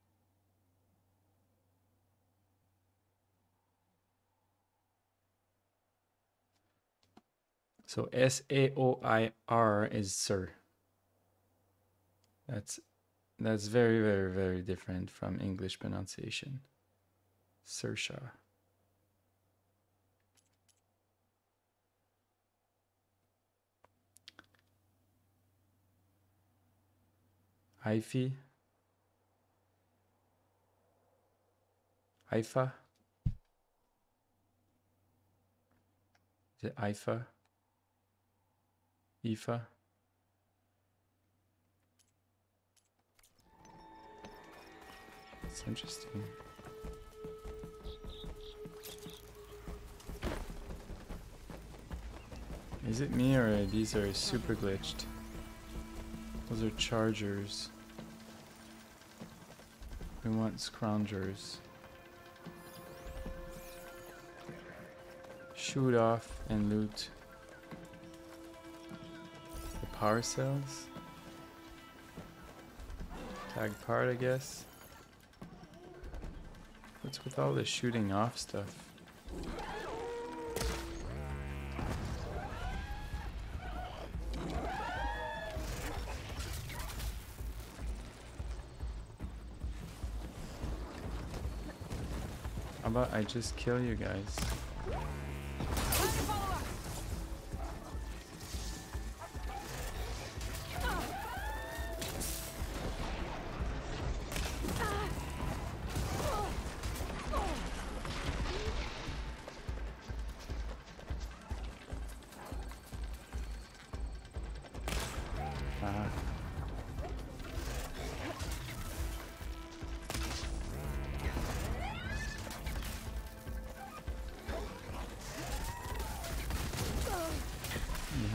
So S A O I R is Sir. That's that's very, very, very different from English pronunciation. Sersha. Ify. Ifa. Is it Ifa? Ifa. It's interesting. Is it me or these are super glitched? Those are chargers. We want scroungers. Shoot off and loot the power cells. Tag part, I guess. What's with all the shooting off stuff? How about I just kill you guys?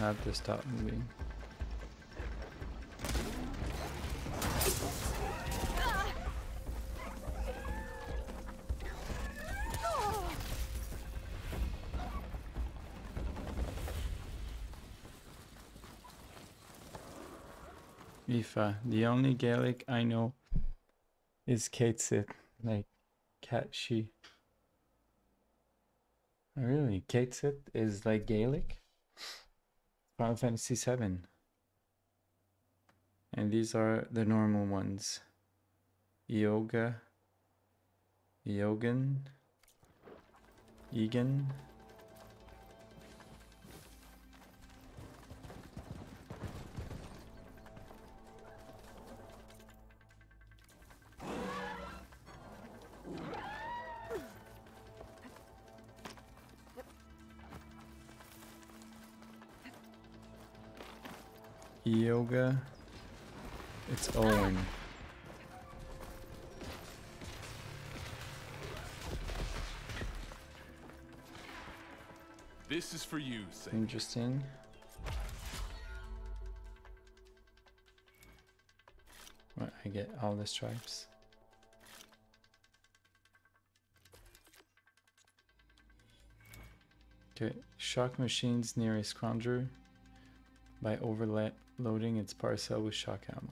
have to stop moving. Aoife, the only Gaelic I know is Katesit, like cat she. Oh, really? Katesit is like Gaelic? Final Fantasy seven. And these are the normal ones. Yoga, Yogan, Egan. Yoga. It's Owen. This is for you, Savior. Interesting. Well, I get all the stripes. Okay, shock machines near a scrounger by overloading its parcel with shock ammo.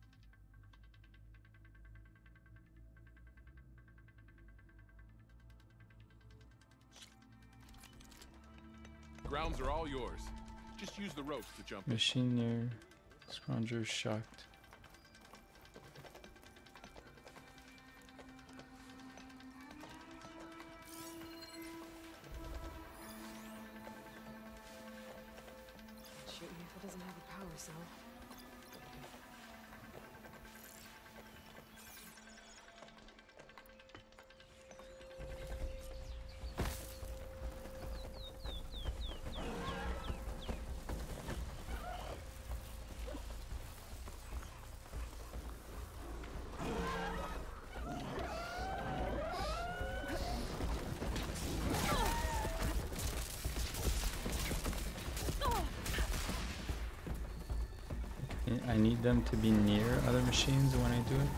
Grounds are all yours. Just use the ropes to jump in. Machine near scrounger shocked. Shoot me if it doesn't have a power cell. I need them to be near other machines when I do it.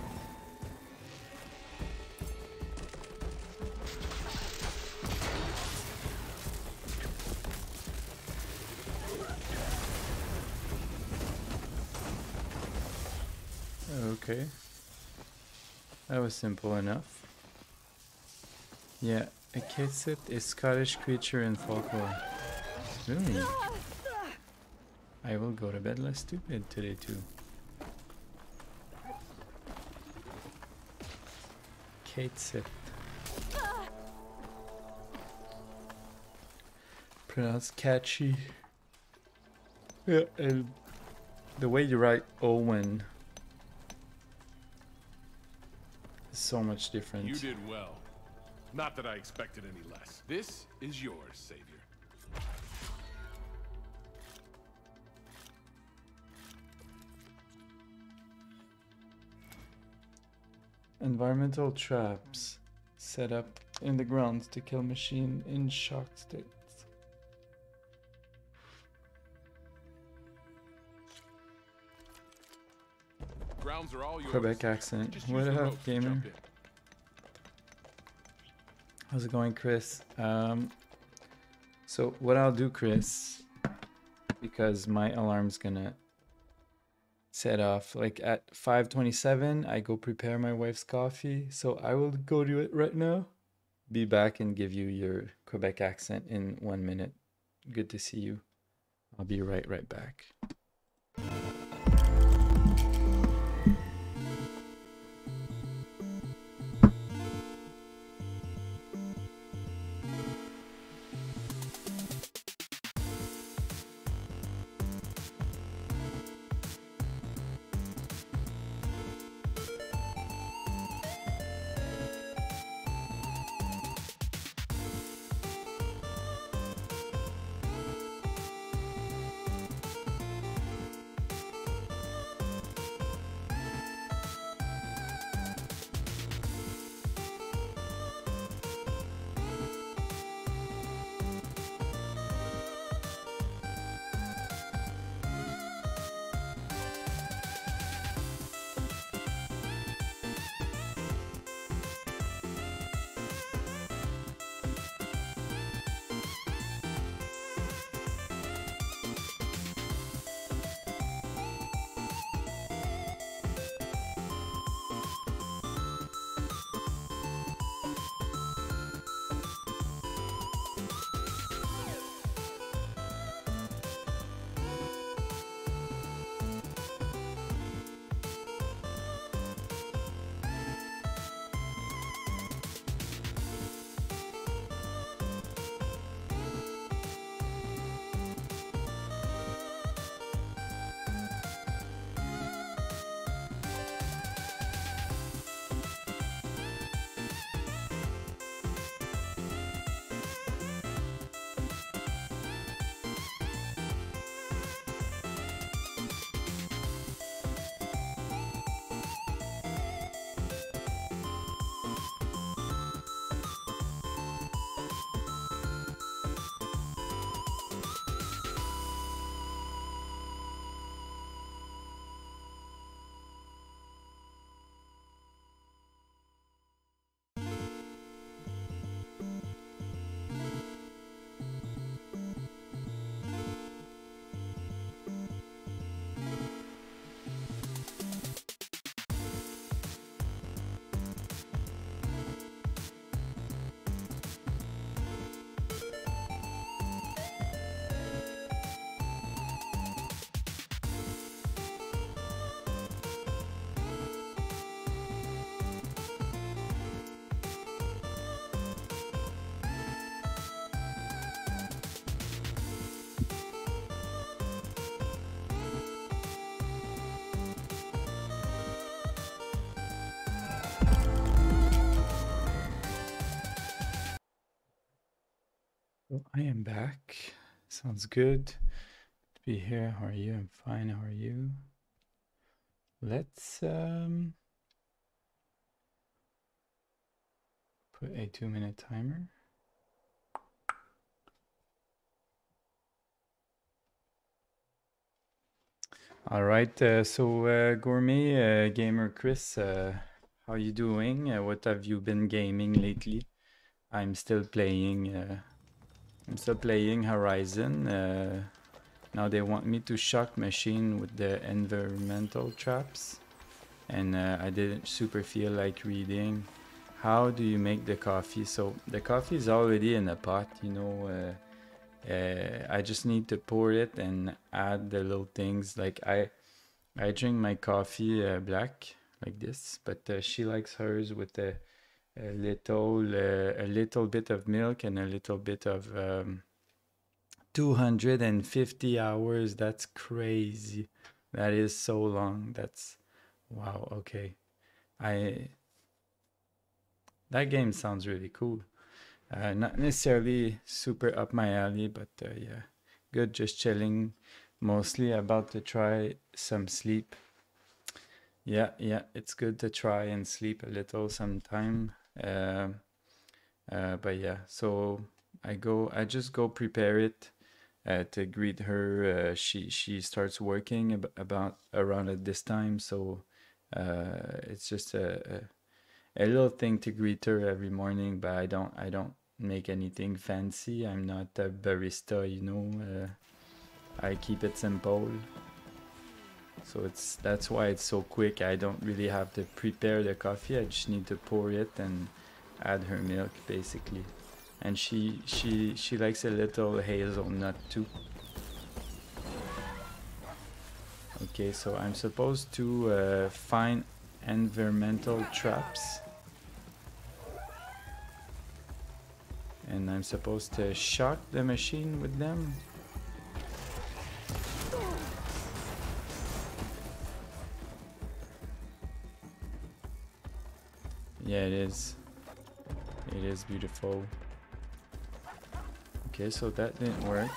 Okay. That was simple enough. Yeah, a Katesit is Scottish creature in folklore. Really? I will go to bed less stupid today too. Katesit. Pronounced catchy. Yeah, and the way you write Owen is so much different. You did well. Not that I expected any less. This is yours, Savior. Environmental traps set up in the grounds to kill machine in shocked states. Grounds are all yours. Quebec accent. Just What use the up, ropes to gamer? jump in. How's it going, Chris? Um, so what I'll do, Chris, because my alarm's gonna set off like at five twenty-seven, I go prepare my wife's coffee. So I will go do it right now. Be back and give you your Quebec accent in one minute. Good to see you. I'll be right, right back. I am back. Sounds good to be here. How are you? I'm fine. How are you? Let's um, put a two minute timer. All right. Uh, so uh, Gourmet uh, Gamer Chris, uh, how you doing? Uh, what have you been gaming lately? I'm still playing. Uh, I'm still playing Horizon. Uh, now they want me to shock machine with the environmental traps, and uh, I didn't super feel like reading. How do you make the coffee? So the coffee is already in a pot, you know. Uh, uh, I just need to pour it and add the little things. Like I, I drink my coffee uh, black like this, but uh, she likes hers with a, a little, uh, a little bit of milk and a little bit of um, two hundred fifty hours. That's crazy. That is so long. That's wow. Okay, I. That game sounds really cool. Uh, not necessarily super up my alley, but uh, yeah, good. Just chilling, mostly. About to try some sleep. Yeah, yeah, it's good to try and sleep a little sometime. Uh, uh, but yeah, so I go. I just go prepare it uh, to greet her. Uh, she she starts working ab- about around at this time, so uh, it's just a. a a little thing to greet her every morning, but I don't I don't make anything fancy. I'm not a barista, you know. Uh, I keep it simple. So it's that's why it's so quick. I don't really have to prepare the coffee. I just need to pour it and add her milk basically. And she she she likes a little hazelnut too. Okay, so I'm supposed to uh, find environmental traps, and I'm supposed to shock the machine with them. Yeah, it is. It is beautiful. Okay, so that didn't work.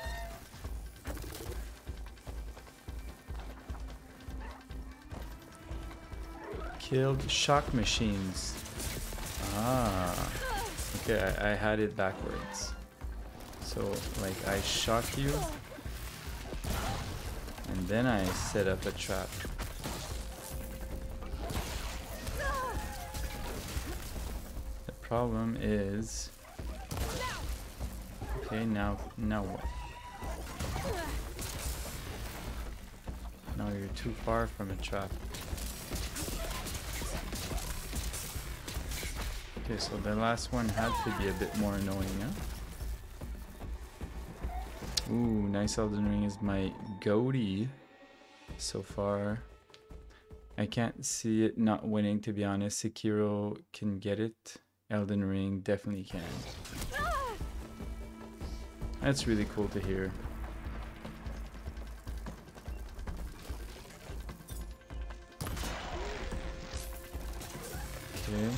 Killed shock machines. Ah. Okay, I, I had it backwards. So, like, I shock you, and then I set up a trap. The problem is... Okay, now, now what? Now you're too far from a trap. Okay, so the last one had to be a bit more annoying, huh? Ooh, nice. Elden Ring is my goatee so far. I can't see it not winning, to be honest. Sekiro can get it. Elden Ring definitely can. That's really cool to hear. Okay.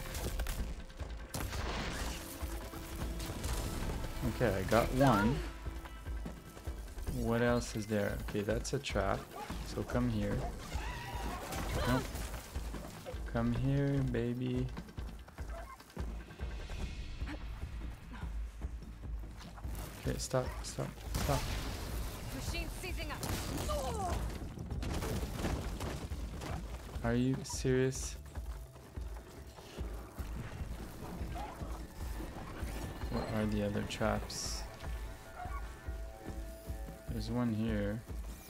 Okay, I got one. What else is there? Okay, that's a trap. So come here. Nope. Come here, baby. Okay, stop, stop, stop. Machine seizing up. Are you serious? What are the other traps? There's one here.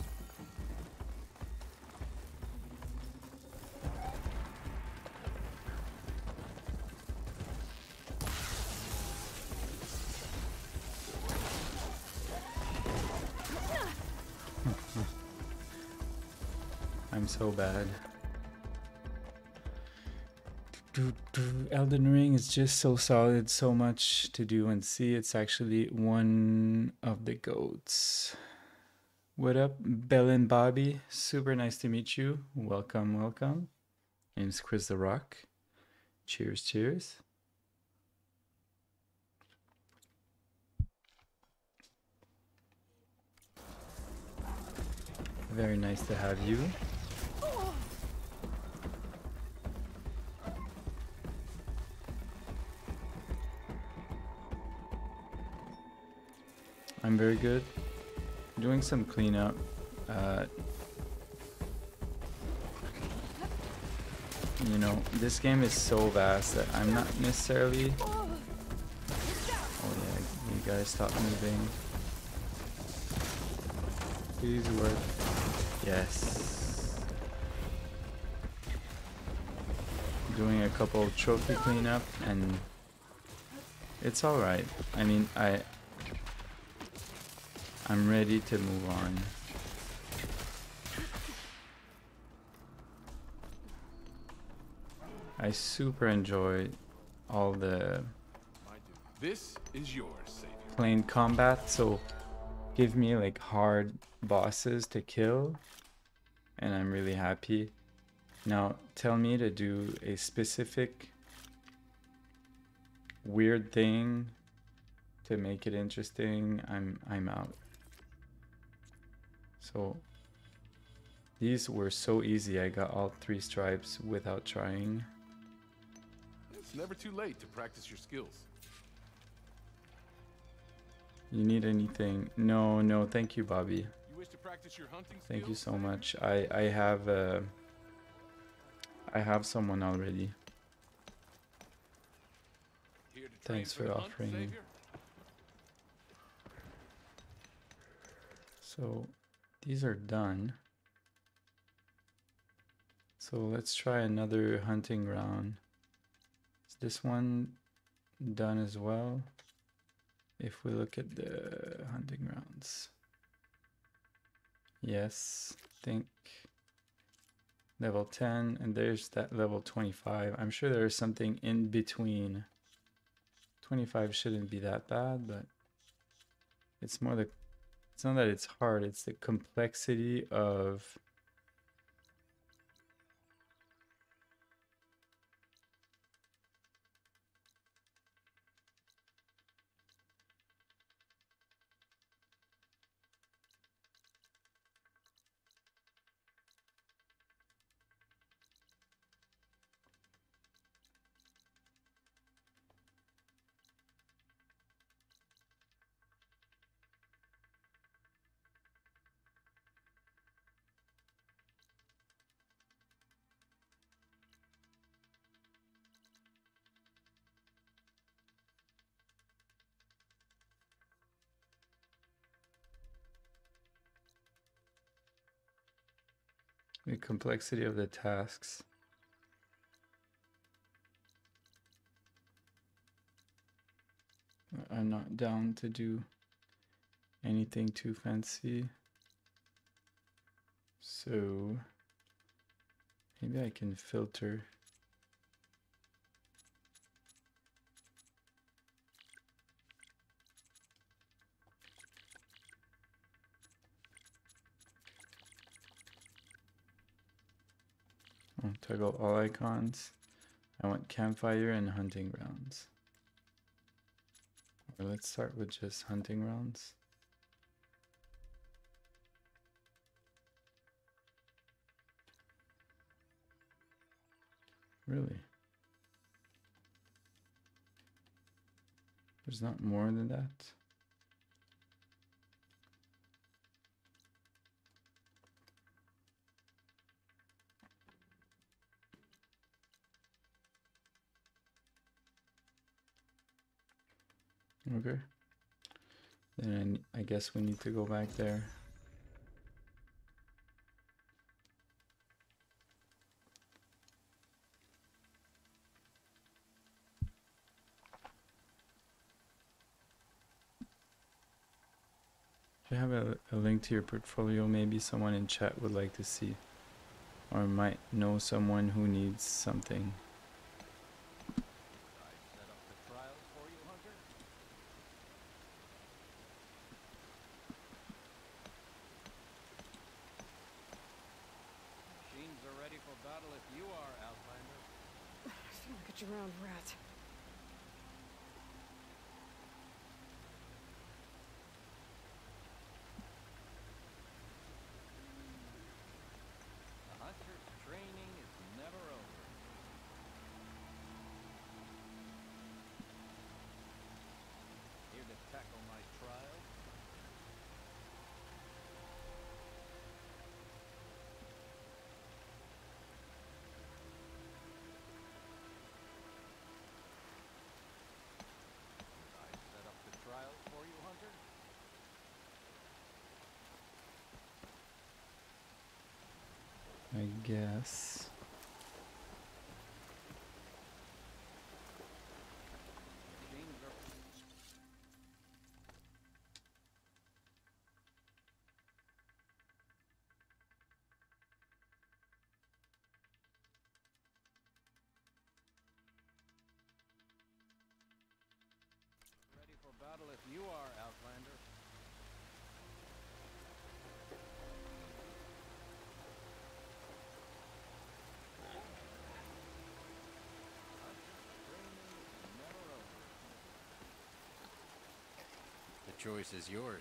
I'm so bad. Elden Ring is just so solid, so much to do and see. It's actually one of the goats. What up, Bell and Bobby? Super nice to meet you. Welcome, welcome. My name's Chris the Rock. Cheers, cheers. Very nice to have you. I'm very good. Doing some cleanup. Uh, you know, this game is so vast that I'm not necessarily... Oh yeah, you guys stop moving. Please work. Yes. Doing a couple of trophy cleanup and it's alright. I mean, I... I'm ready to move on. I super enjoy all the This is yours, Savior. plane combat, so give me like hard bosses to kill and I'm really happy. Now tell me to do a specific weird thing to make it interesting. I'm I'm out. So these were so easy. I got all three stripes without trying. It's never too late to practice your skills. You need anything? No, no, thank you, Bobby. You wish to practice your hunting Thank you skills, so Savior? much. I I have uh I have someone already. Here to train Thanks for for the hunt, offering. Savior? So these are done. So let's try another hunting round. Is this one done as well? If we look at the hunting rounds. Yes, think level ten, and there's that level twenty-five. I'm sure there is something in between. twenty-five shouldn't be that bad, but it's more the, it's not that it's hard, it's the complexity of the complexity of the tasks. I'm not down to do anything too fancy. So maybe I can filter. I'll toggle all icons. I want campfire and hunting grounds. Or let's start with just hunting grounds. Really? There's not more than that? Okay. Then I guess we need to go back there. If you have a, a link to your portfolio, maybe someone in chat would like to see, or might know someone who needs something. Set up the trials for you, Hunter? Machines are ready for battle if you are, Outlander. I feel like a drowned rat. I guess. Ready for battle if you are, Outlander. The choice is yours.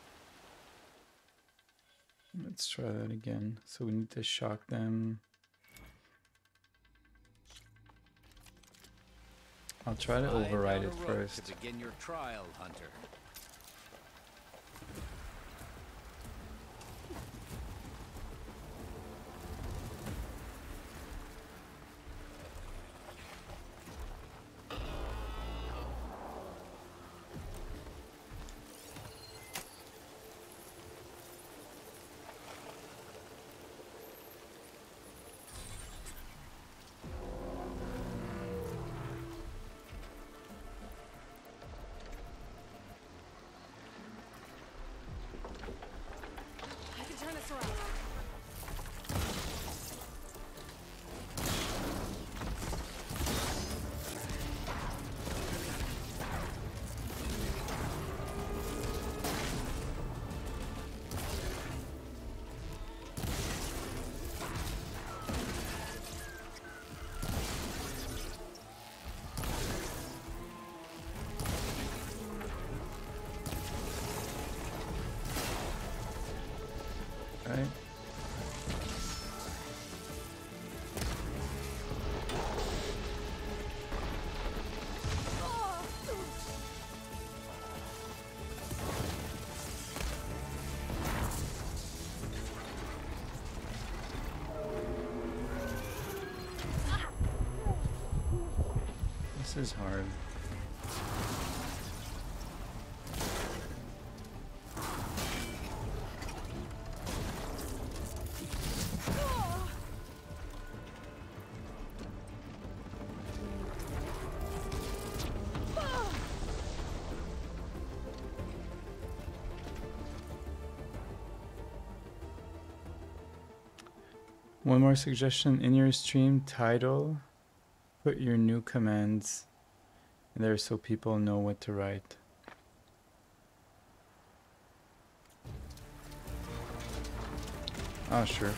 Let's try that again. So we need to shock them. I'll try to Slide override down it a rope first. To begin your trial, Hunter. I can turn this around. Right? This is hard. One more suggestion in your stream title, put your new commands in there so people know what to write. Oh, sure.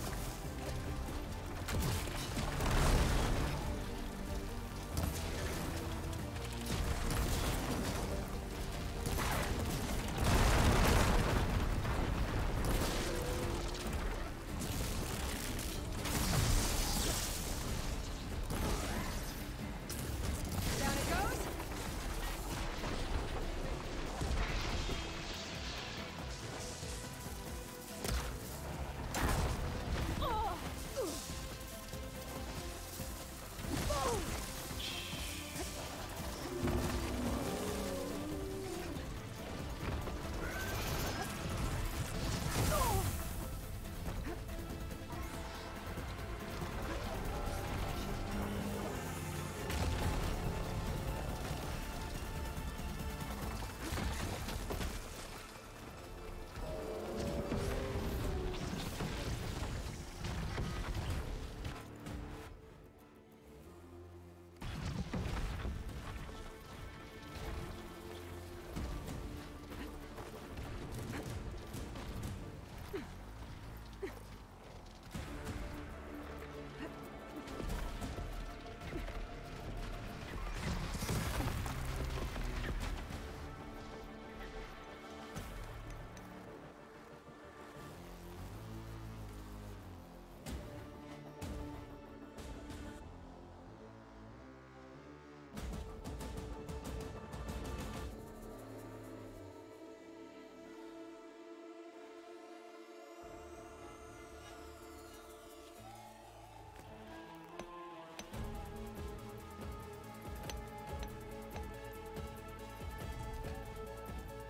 Down it goes.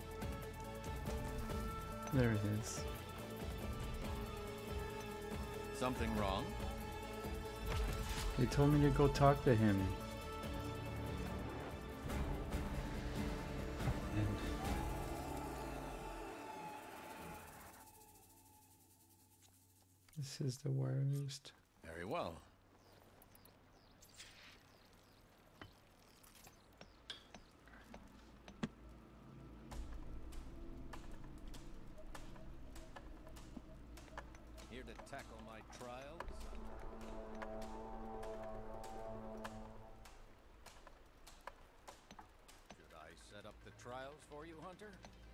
There it is. Something wrong? They told me to go talk to him. And this is the worst. Very well. Here to tackle my trials. Should I set up the trials for you, Hunter?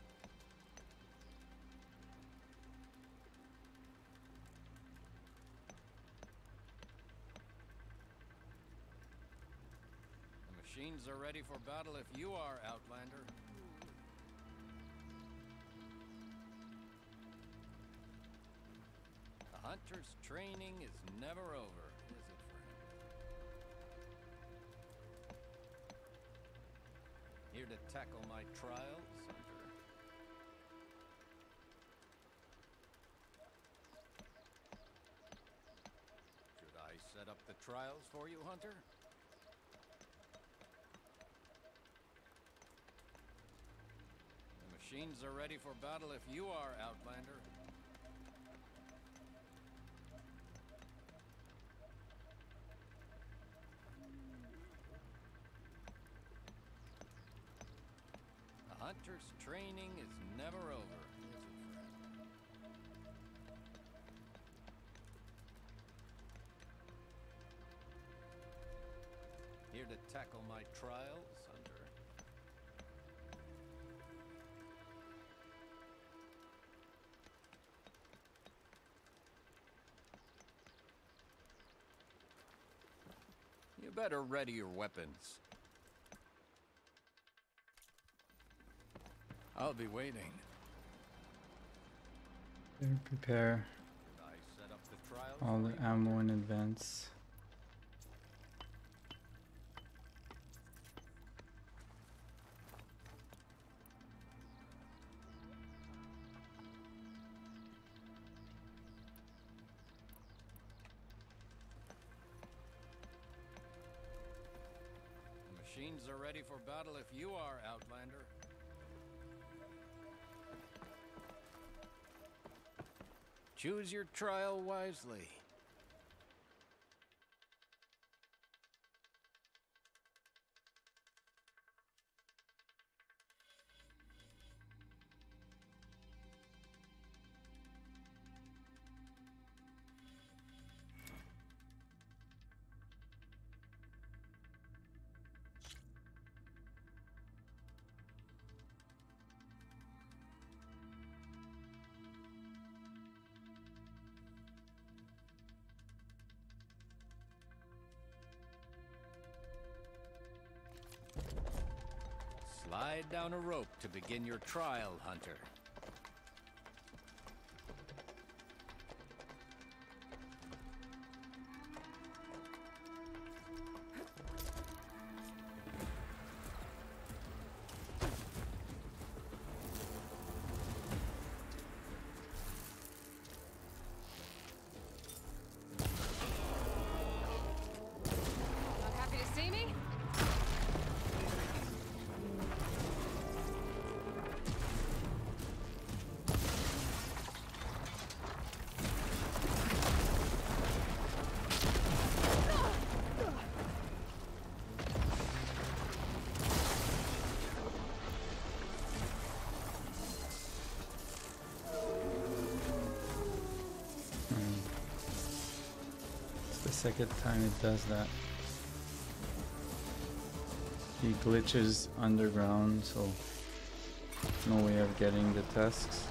The machines are ready for battle if you are, Outlander. The Hunter's training is never over, is it, friend? Here to tackle my trials, Hunter. Should I set up the trials for you, Hunter? The machines are ready for battle if you are, Outlander. The Hunter's training is never over, is it, friend? Here to tackle my trials, Hunter. You better ready your weapons. I'll be waiting. Better prepare Should I set up the trials all for the you? ammo in advance. The machines are ready for battle if you are, Outlander. Choose your trial wisely. Slide down a rope to begin your trial, Hunter. Not happy to see me? It's the second time it does that. He glitches underground, so no way of getting the tasks.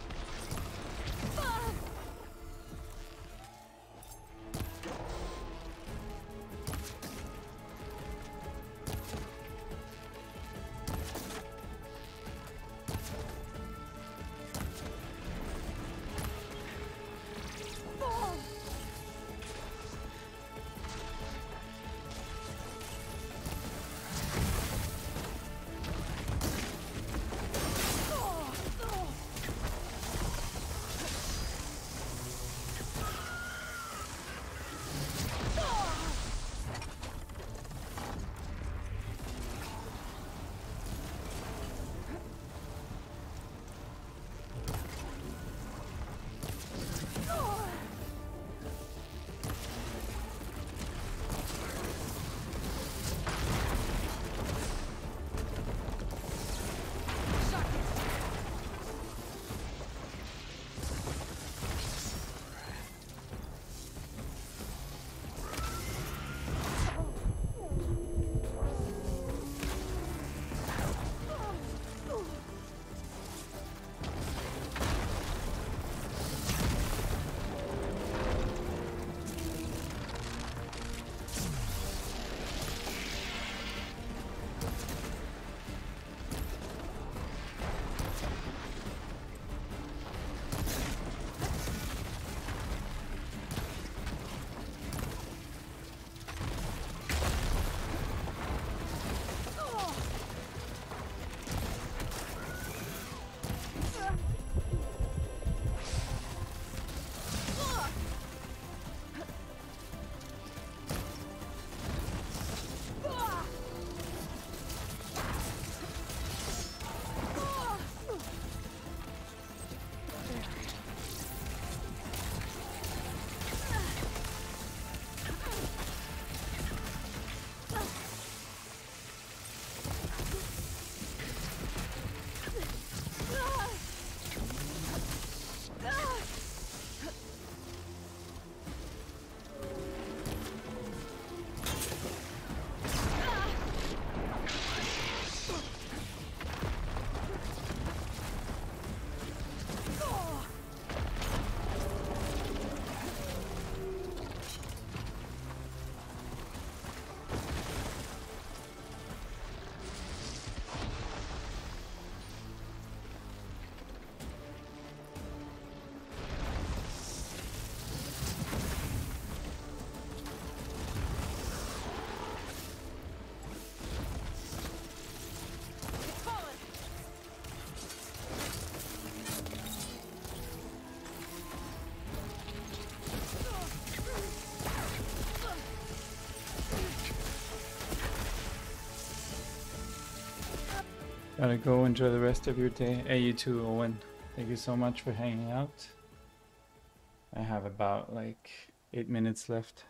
Gotta go enjoy the rest of your day. Hey, you too, Owen. Thank you so much for hanging out. I have about like eight minutes left.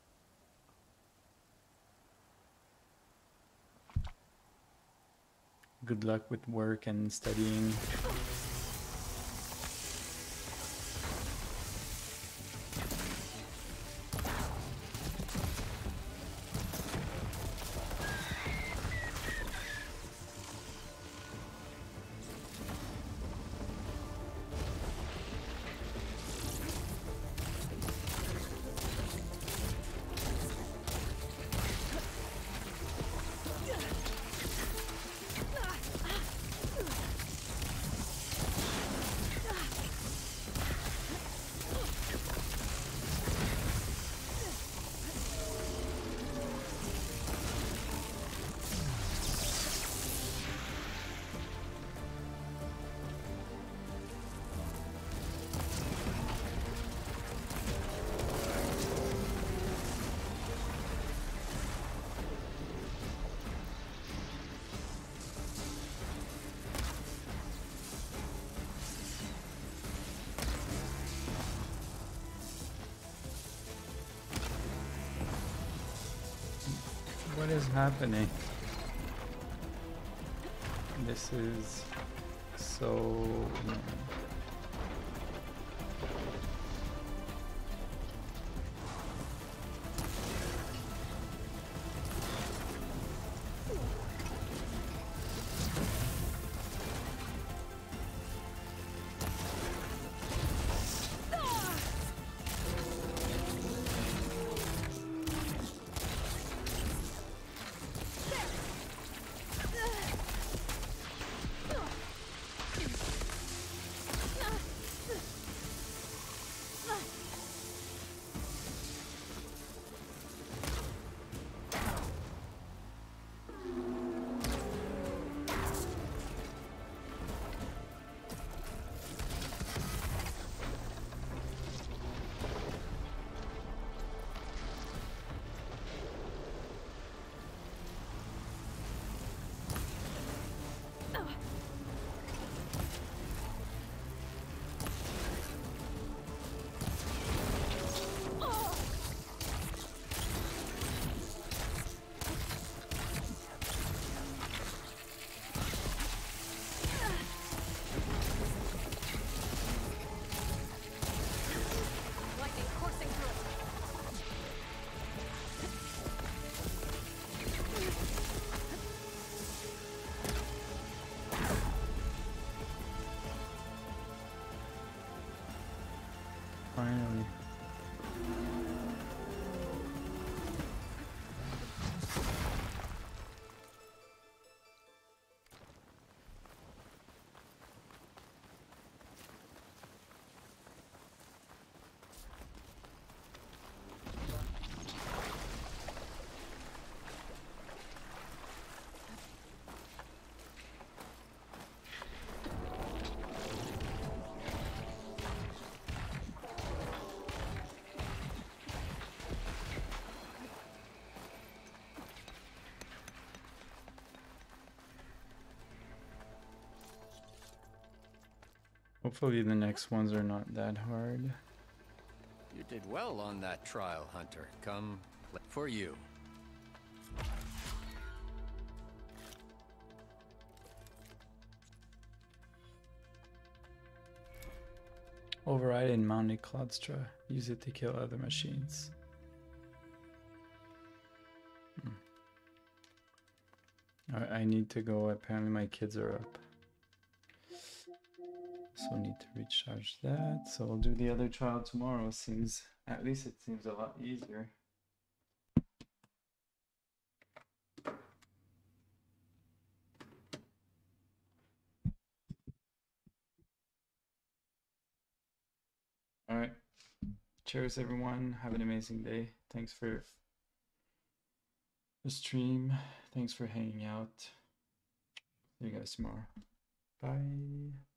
Good luck with work and studying. What is happening? This is so annoying. Finally. Hopefully the next ones are not that hard. You did well on that trial, Hunter. Come play for you. Override and mount a Claudstra. Use it to kill other machines. Hmm. I, I need to go. Apparently my kids are up. So need to recharge that. So we'll do the other trial tomorrow. Seems, at least it seems a lot easier. All right. Cheers, everyone. Have an amazing day. Thanks for the stream. Thanks for hanging out. See you guys tomorrow. Bye.